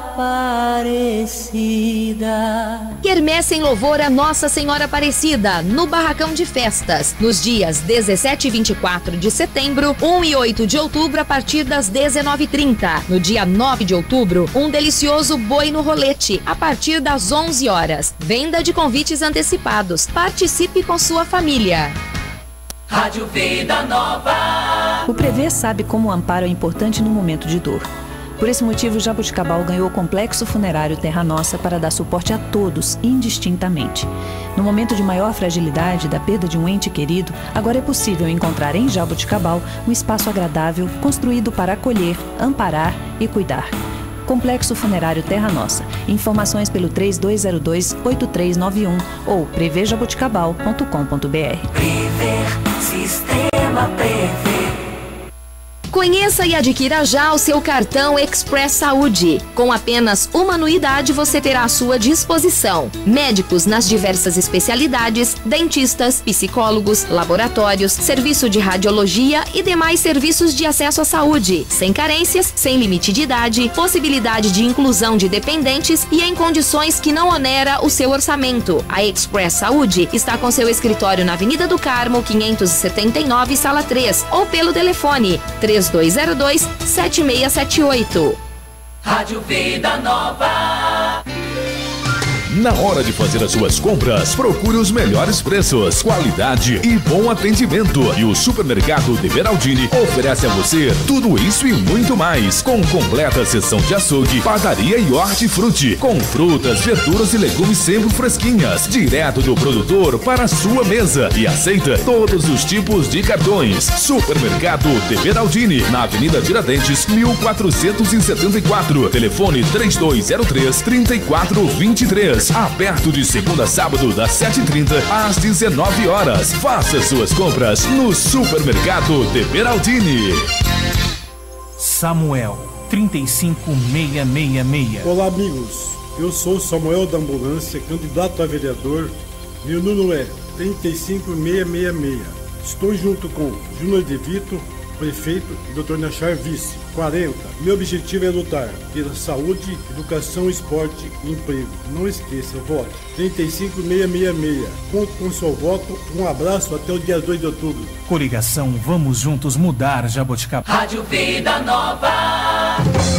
Aparecida. Quermesse em louvor a Nossa Senhora Aparecida, no Barracão de Festas, nos dias dezessete e vinte e quatro de setembro, um e oito de outubro, a partir das dezenove e trinta. No dia nove de outubro, um delicioso boi no rolete, a partir das onze horas. Venda de convites antecipados. Participe com sua família. Rádio Vida Nova. O Prever sabe como o amparo é importante no momento de dor. Por esse motivo, Jaboticabal ganhou o Complexo Funerário Terra Nossa para dar suporte a todos, indistintamente. No momento de maior fragilidade da perda de um ente querido, agora é possível encontrar em Jaboticabal um espaço agradável, construído para acolher, amparar e cuidar. Complexo Funerário Terra Nossa. Informações pelo três dois zero dois, oito três nove um ou prever jaboticabal ponto com ponto br. Prever, Sistema Prever. Conheça e adquira já o seu cartão Express Saúde. Com apenas uma anuidade você terá à sua disposição médicos nas diversas especialidades, dentistas, psicólogos, laboratórios, serviço de radiologia e demais serviços de acesso à saúde, sem carências, sem limite de idade, possibilidade de inclusão de dependentes e em condições que não onera o seu orçamento. A Express Saúde está com seu escritório na Avenida do Carmo, quinhentos e setenta e nove, sala três, ou pelo telefone três dois zero dois, sete seis sete oito. Rádio Vida Nova. Na hora de fazer as suas compras, procure os melhores preços, qualidade e bom atendimento. E o Supermercado de Beraldini oferece a você tudo isso e muito mais, com completa seção de açougue, padaria e hortifruti, com frutas, verduras e legumes sempre fresquinhas, direto do produtor para a sua mesa, e aceita todos os tipos de cartões. Supermercado de Beraldini, na Avenida Tiradentes, mil quatrocentos e setenta e quatro. Telefone três dois zero três, três quatro dois três. Aberto de segunda a sábado, das sete e trinta às dezenove horas. Faça suas compras no Supermercado de Beraldini. Samuel, trinta e cinco mil seiscentos e sessenta e seis. Olá, amigos. Eu sou Samuel da Ambulância, candidato a vereador. Meu número é trinta e cinco mil seiscentos e sessenta e seis. Estou junto com Júnior de Vito, prefeito, e doutor Nechar, vice. quarenta. Meu objetivo é lutar pela saúde, educação, esporte e emprego. Não esqueça, vote. trinta e cinco mil seiscentos e sessenta e seis. Conto com seu voto. Um abraço até o dia dois de outubro. Coligação Vamos Juntos Mudar Jaboticabal. Rádio Vida Nova.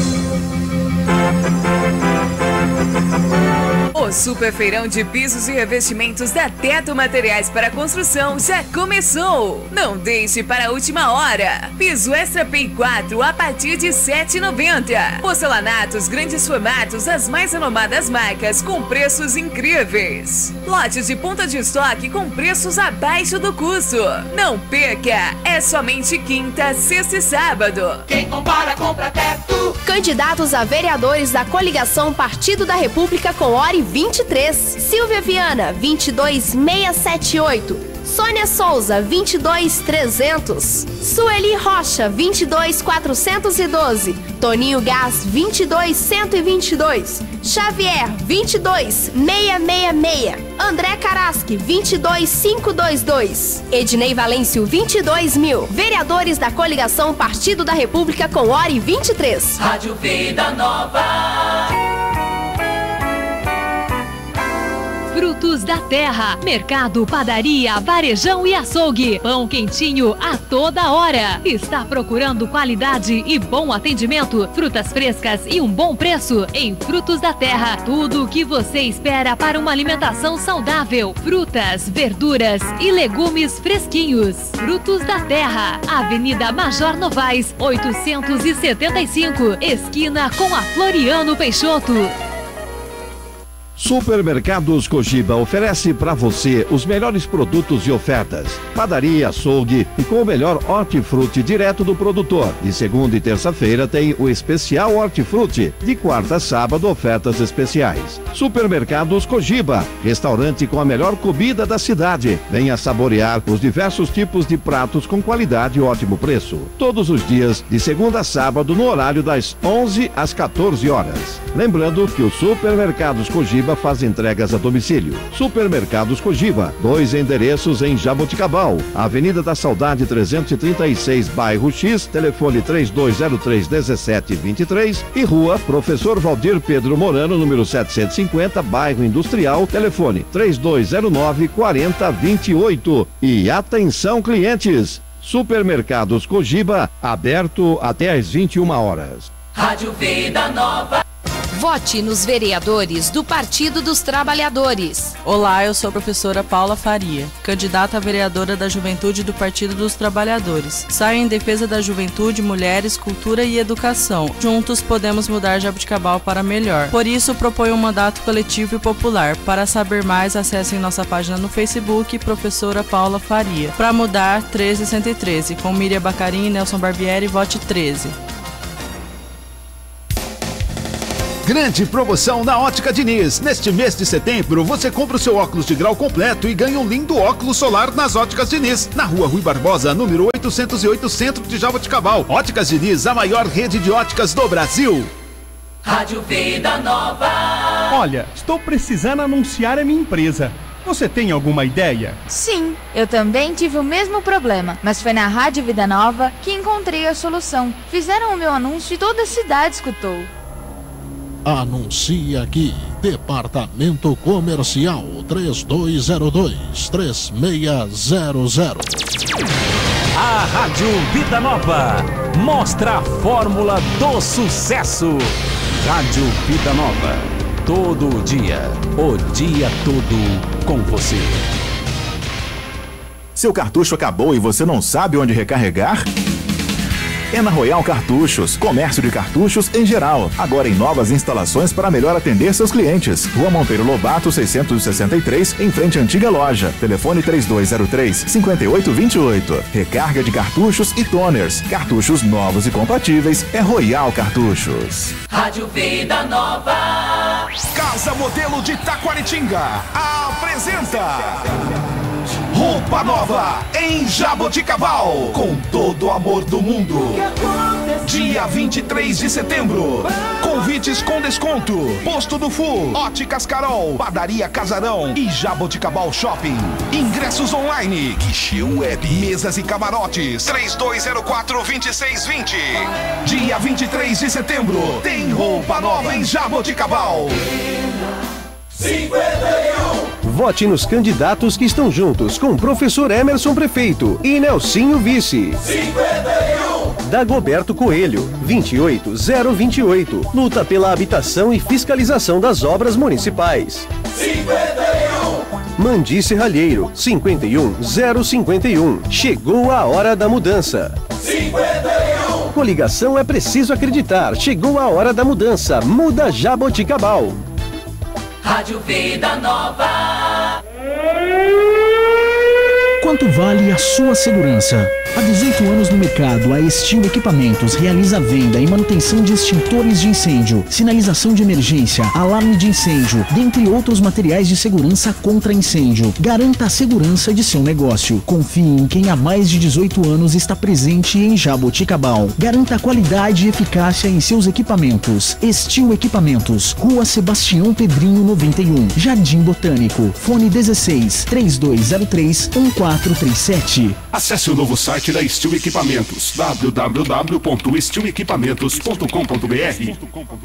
O Super Feirão de Pisos e Revestimentos da Teto Materiais para Construção já começou. Não deixe para a última hora. Piso Extra P I quatro a partir de sete reais e noventa centavos. Porcelanatos grandes formatos, as mais renomadas marcas com preços incríveis. Lotes de ponta de estoque com preços abaixo do custo. Não perca, é somente quinta, sexta e sábado. Quem compara, compra Teto. Candidatos a vereadores da coligação Partido da República com Ori vinte e três. Silvia Viana, vinte e dois mil seiscentos e setenta e oito. Sônia Souza, vinte e dois trezentos. Sueli Rocha, vinte e dois quatrocentos e doze. Toninho Gás, vinte e dois cento e vinte e dois. Xavier, vinte e dois seiscentos e sessenta e seis. André Karaski, vinte e dois mil quinhentos e vinte e dois. Ednei Valêncio, vinte e dois mil. Vereadores da coligação Partido da República com hora e vinte e três. Rádio Vida Nova. Frutos da terra, mercado, padaria, varejão e açougue. Pão quentinho a toda hora. Está procurando qualidade e bom atendimento? Frutas frescas e um bom preço. Em Frutos da Terra, tudo o que você espera para uma alimentação saudável. Frutas, verduras e legumes fresquinhos. Frutos da Terra, Avenida Major Novaes, oitocentos e setenta e cinco, esquina com a Floriano Peixoto. Supermercados Cogiba oferece para você os melhores produtos e ofertas. Padaria, açougue e com o melhor hortifruti direto do produtor. De segunda e terça-feira tem o especial hortifruti. De quarta a sábado, ofertas especiais. Supermercados Cogiba, restaurante com a melhor comida da cidade. Venha saborear os diversos tipos de pratos com qualidade e ótimo preço. Todos os dias, de segunda a sábado, no horário das onze às quatorze horas. Lembrando que os Supermercados Cogiba faz entregas a domicílio. Supermercados Cogiba, dois endereços em Jaboticabal, Avenida da Saudade trezentos e trinta e seis, bairro X, telefone três dois zero três, um sete dois três e Rua Professor Valdir Pedro Morano, número setecentos e cinquenta, bairro Industrial, telefone três dois zero nove, quatro zero dois oito. E atenção, clientes! Supermercados Cogiba, aberto até às vinte e uma horas. Rádio Vida Nova. Vote nos vereadores do Partido dos Trabalhadores. Olá, eu sou a professora Paula Faria, candidata a vereadora da Juventude do Partido dos Trabalhadores. Saio em defesa da juventude, mulheres, cultura e educação. Juntos podemos mudar Jaboticabal para melhor. Por isso, proponho um mandato coletivo e popular. Para saber mais, acessem nossa página no Facebook, Professora Paula Faria. Para mudar, treze cento e treze, com Miriam Bacarim e Nelson Barbieri, vote treze. Grande promoção na Ótica Diniz. Neste mês de setembro, você compra o seu óculos de grau completo e ganha um lindo óculos solar nas Óticas Diniz. Na rua Rui Barbosa, número oitocentos e oito, centro de Jaboticabal. Óticas Diniz, a maior rede de óticas do Brasil. Rádio Vida Nova. Olha, estou precisando anunciar a minha empresa. Você tem alguma ideia? Sim, eu também tive o mesmo problema, mas foi na Rádio Vida Nova que encontrei a solução. Fizeram o meu anúncio e toda a cidade escutou. Anuncie aqui, Departamento Comercial três dois zero dois, três seis zero zero. A Rádio Vida Nova mostra a fórmula do sucesso. Rádio Vida Nova, todo dia, o dia todo com você. Seu cartucho acabou e você não sabe onde recarregar? É na Royal Cartuchos, comércio de cartuchos em geral. Agora em novas instalações para melhor atender seus clientes. Rua Monteiro Lobato, seiscentos e sessenta e três, em frente à antiga loja. Telefone três dois zero três, cinco oito dois oito. Recarga de cartuchos e toners. Cartuchos novos e compatíveis é Royal Cartuchos. Rádio Vida Nova. Casa Modelo de Taquaritinga apresenta Roupa Nova em Jaboticabal, com todo o amor do mundo. Dia vinte e três de setembro. Convites com desconto. Posto do Full, Óticas Carol, Padaria Casarão e Jaboticabal Shopping. Ingressos online, guichê web, mesas e camarotes. três dois zero quatro, dois seis dois zero. Dia vinte e três de setembro. Tem Roupa Nova em Jaboticabal. cinquenta e um. Vote nos candidatos que estão juntos com o professor Emerson Prefeito e Nelsinho Vice. cinquenta e um. Dagoberto Coelho, vinte e oito zero vinte e oito. Luta pela habitação e fiscalização das obras municipais. cinquenta e um. Mandi Serralheiro, cinquenta e um zero cinquenta e um. Chegou a hora da mudança. cinquenta e um. Coligação é preciso acreditar. Chegou a hora da mudança. Muda Jaboticabal. Rádio Vida Nova. Quanto vale a sua segurança? Há dezoito anos no mercado, a Estil Equipamentos realiza a venda e manutenção de extintores de incêndio, sinalização de emergência, alarme de incêndio, dentre outros materiais de segurança contra incêndio. Garanta a segurança de seu negócio. Confie em quem há mais de dezoito anos está presente em Jaboticabal. Garanta qualidade e eficácia em seus equipamentos. Estil Equipamentos, Rua Sebastião Pedrinho noventa e um, Jardim Botânico. Fone dezesseis, três dois zero três, um quatro três sete. Acesse o novo site da Estil Equipamentos, w w w ponto estil equipamentos ponto com ponto b r.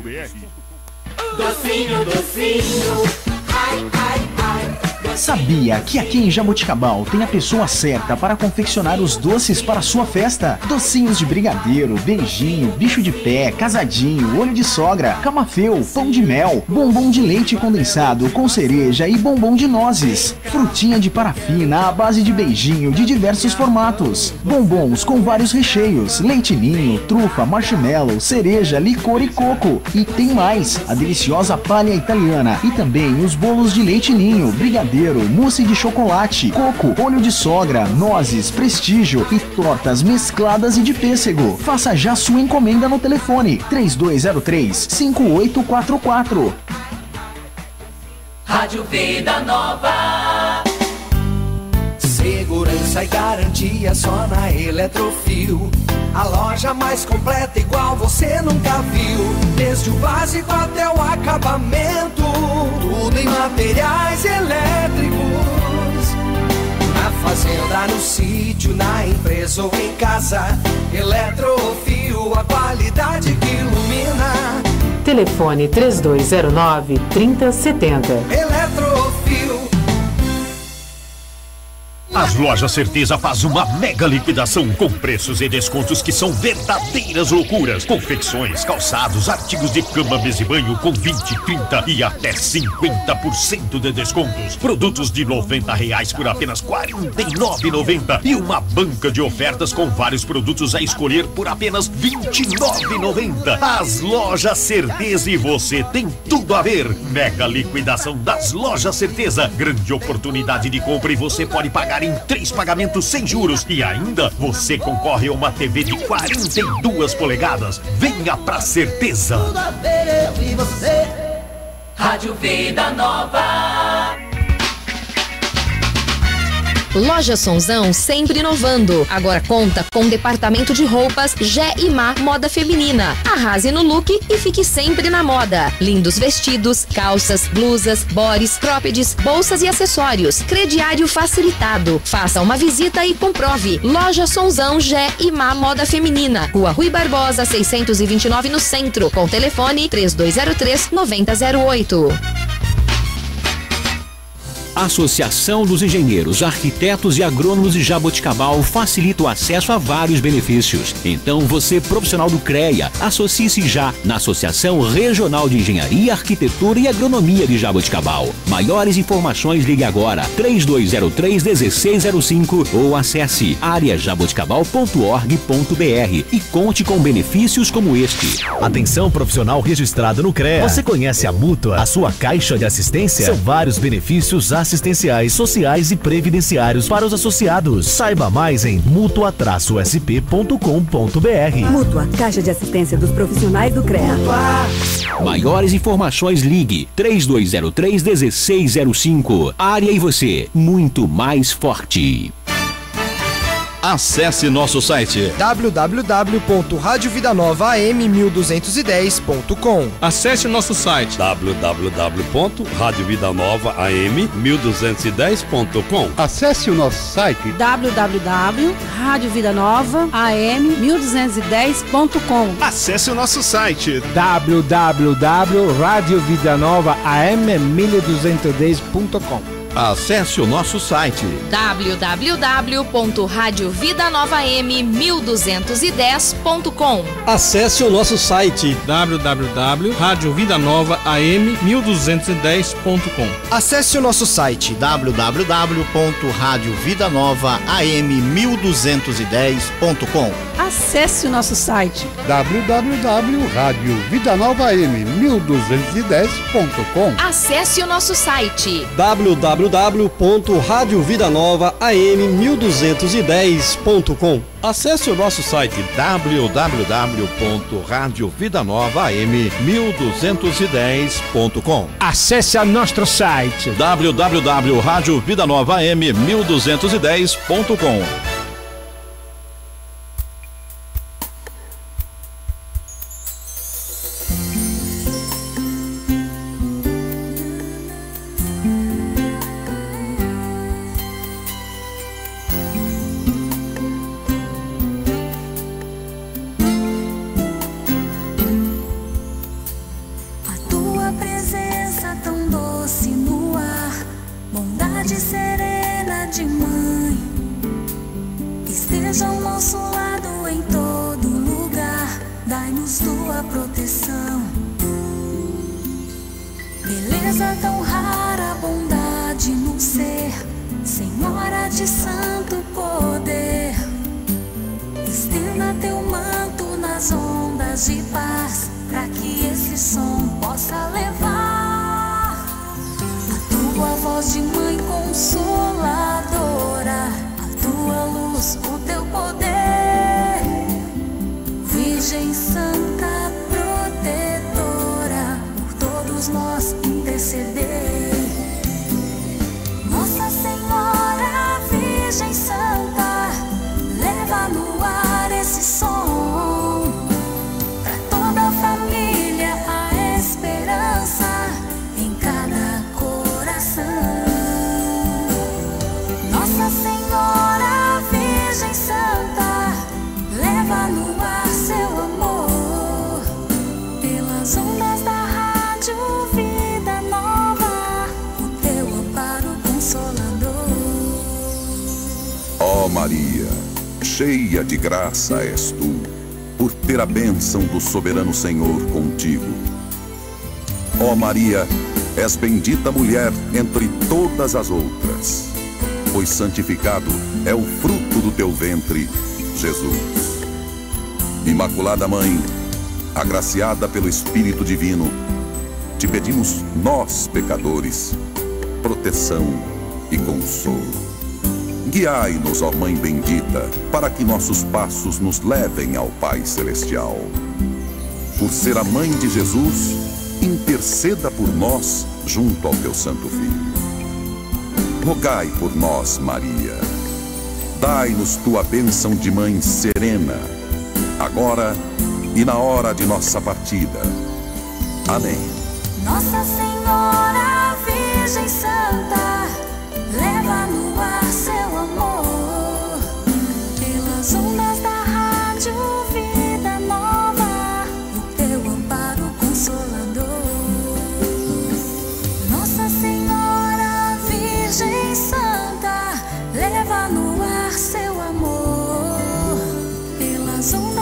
Docinho, docinho, ai, ai, ai. Sabia que aqui em Jaboticabal tem a pessoa certa para confeccionar os doces para a sua festa? Docinhos de brigadeiro, beijinho, bicho de pé, casadinho, olho de sogra, camafeu, pão de mel, bombom de leite condensado com cereja e bombom de nozes, frutinha de parafina à base de beijinho de diversos formatos, bombons com vários recheios, leite ninho, trufa, marshmallow, cereja, licor e coco. E tem mais, a deliciosa palha italiana e também os bolos de leite ninho, brigadeiro, mousse de chocolate, coco, olho de sogra, nozes, prestígio e tortas mescladas e de pêssego. Faça já sua encomenda no telefone três dois zero três, cinco oito quatro quatro. Rádio Vida Nova. Segurança e garantia só na Eletrofil. A loja mais completa igual você nunca viu. Desde o básico até o acabamento, tudo em materiais elétricos. Na fazenda, no sítio, na empresa ou em casa, Eletrofil, a qualidade que ilumina. Telefone três dois zero nove, três zero sete zero. Eletrofil. As Lojas Certeza faz uma mega liquidação com preços e descontos que são verdadeiras loucuras. Confecções, calçados, artigos de cama, mesa e banho com vinte, trinta e até cinquenta por cento de descontos. Produtos de noventa reais por apenas quarenta e nove reais e noventa centavos. E uma banca de ofertas com vários produtos a escolher por apenas vinte e nove reais e noventa centavos. As Lojas Certeza, e você tem tudo a ver. Mega liquidação das Lojas Certeza. Grande oportunidade de compra e você pode pagar em três pagamentos sem juros. E ainda você concorre a uma T V de quarenta e duas polegadas. Venha pra Certeza. Tudo a ver, eu e você. Rádio Vida Nova. Loja Sonzão sempre inovando. Agora conta com departamento de roupas Gé e Má Moda Feminina. Arrase no look e fique sempre na moda. Lindos vestidos, calças, blusas, bores, croppeds, bolsas e acessórios. Crediário facilitado. Faça uma visita e comprove. Loja Sonzão Gé e Má Moda Feminina. Rua Rui Barbosa, seiscentos e vinte e nove no centro. Com telefone três dois zero três, nove zero zero oito. Associação dos Engenheiros, Arquitetos e Agrônomos de Jaboticabal facilita o acesso a vários benefícios. Então você, profissional do CREA, associe-se já na Associação Regional de Engenharia, Arquitetura e Agronomia de Jaboticabal. Maiores informações, ligue agora três dois zero três, um seis zero cinco ou acesse área jaboticabal ponto org ponto b r e conte com benefícios como este. Atenção profissional registrado no CREA. Você conhece a Mútua, a sua caixa de assistência? São vários benefícios assistenciais, sociais e previdenciários para os associados. Saiba mais em mútua traço s p ponto com ponto b r. Mútua, Caixa de Assistência dos Profissionais do CREA. Maiores informações, ligue três dois zero três, um seis zero cinco. Área e você, muito mais forte. Acesse nosso site w w w ponto rádio vida nova a m mil duzentos e dez ponto com. Acesse o nosso site w w w ponto rádio vida nova a m mil duzentos e dez ponto com. Acesse o nosso site w w w ponto rádio vida nova a m mil duzentos e dez ponto com. Acesse o nosso site w w w ponto rádio vida nova a m mil duzentos e dez ponto com. Acesse o nosso site w w w ponto rádio vida nova a m mil duzentos e dez ponto com. Acesse o nosso site w w w ponto rádio vida nova a m mil duzentos e dez ponto com. Acesse o nosso site w w w ponto rádio vida nova a m mil duzentos e dez ponto com. Acesse o nosso site w w w ponto rádio vida nova a m mil duzentos e dez ponto com. Acesse o nosso site w w w w ponto rádio vida nova a m mil duzentos e dez ponto com. Acesse o nosso site w w w ponto rádio vida nova a m mil duzentos e dez ponto com. Acesse o nosso site w w w ponto rádio vida nova a m mil duzentos e dez ponto com. Cheia de graça és tu, por ter a bênção do soberano Senhor contigo. Ó Maria, és bendita mulher entre todas as outras, pois santificado é o fruto do teu ventre, Jesus. Imaculada Mãe, agraciada pelo Espírito Divino, te pedimos nós, pecadores, proteção e consolo. Guiai-nos, ó Mãe bendita, para que nossos passos nos levem ao Pai Celestial. Por ser a Mãe de Jesus, interceda por nós junto ao teu Santo Filho. Rogai por nós, Maria. Dai-nos tua bênção de Mãe serena, agora e na hora de nossa partida. Amém. Nossa Senhora Virgem Santa, leva no ar seu amor, pelas ondas da rádio Vida Nova, o teu amparo consolador. Nossa Senhora Virgem Santa, leva no ar seu amor, pelas ondas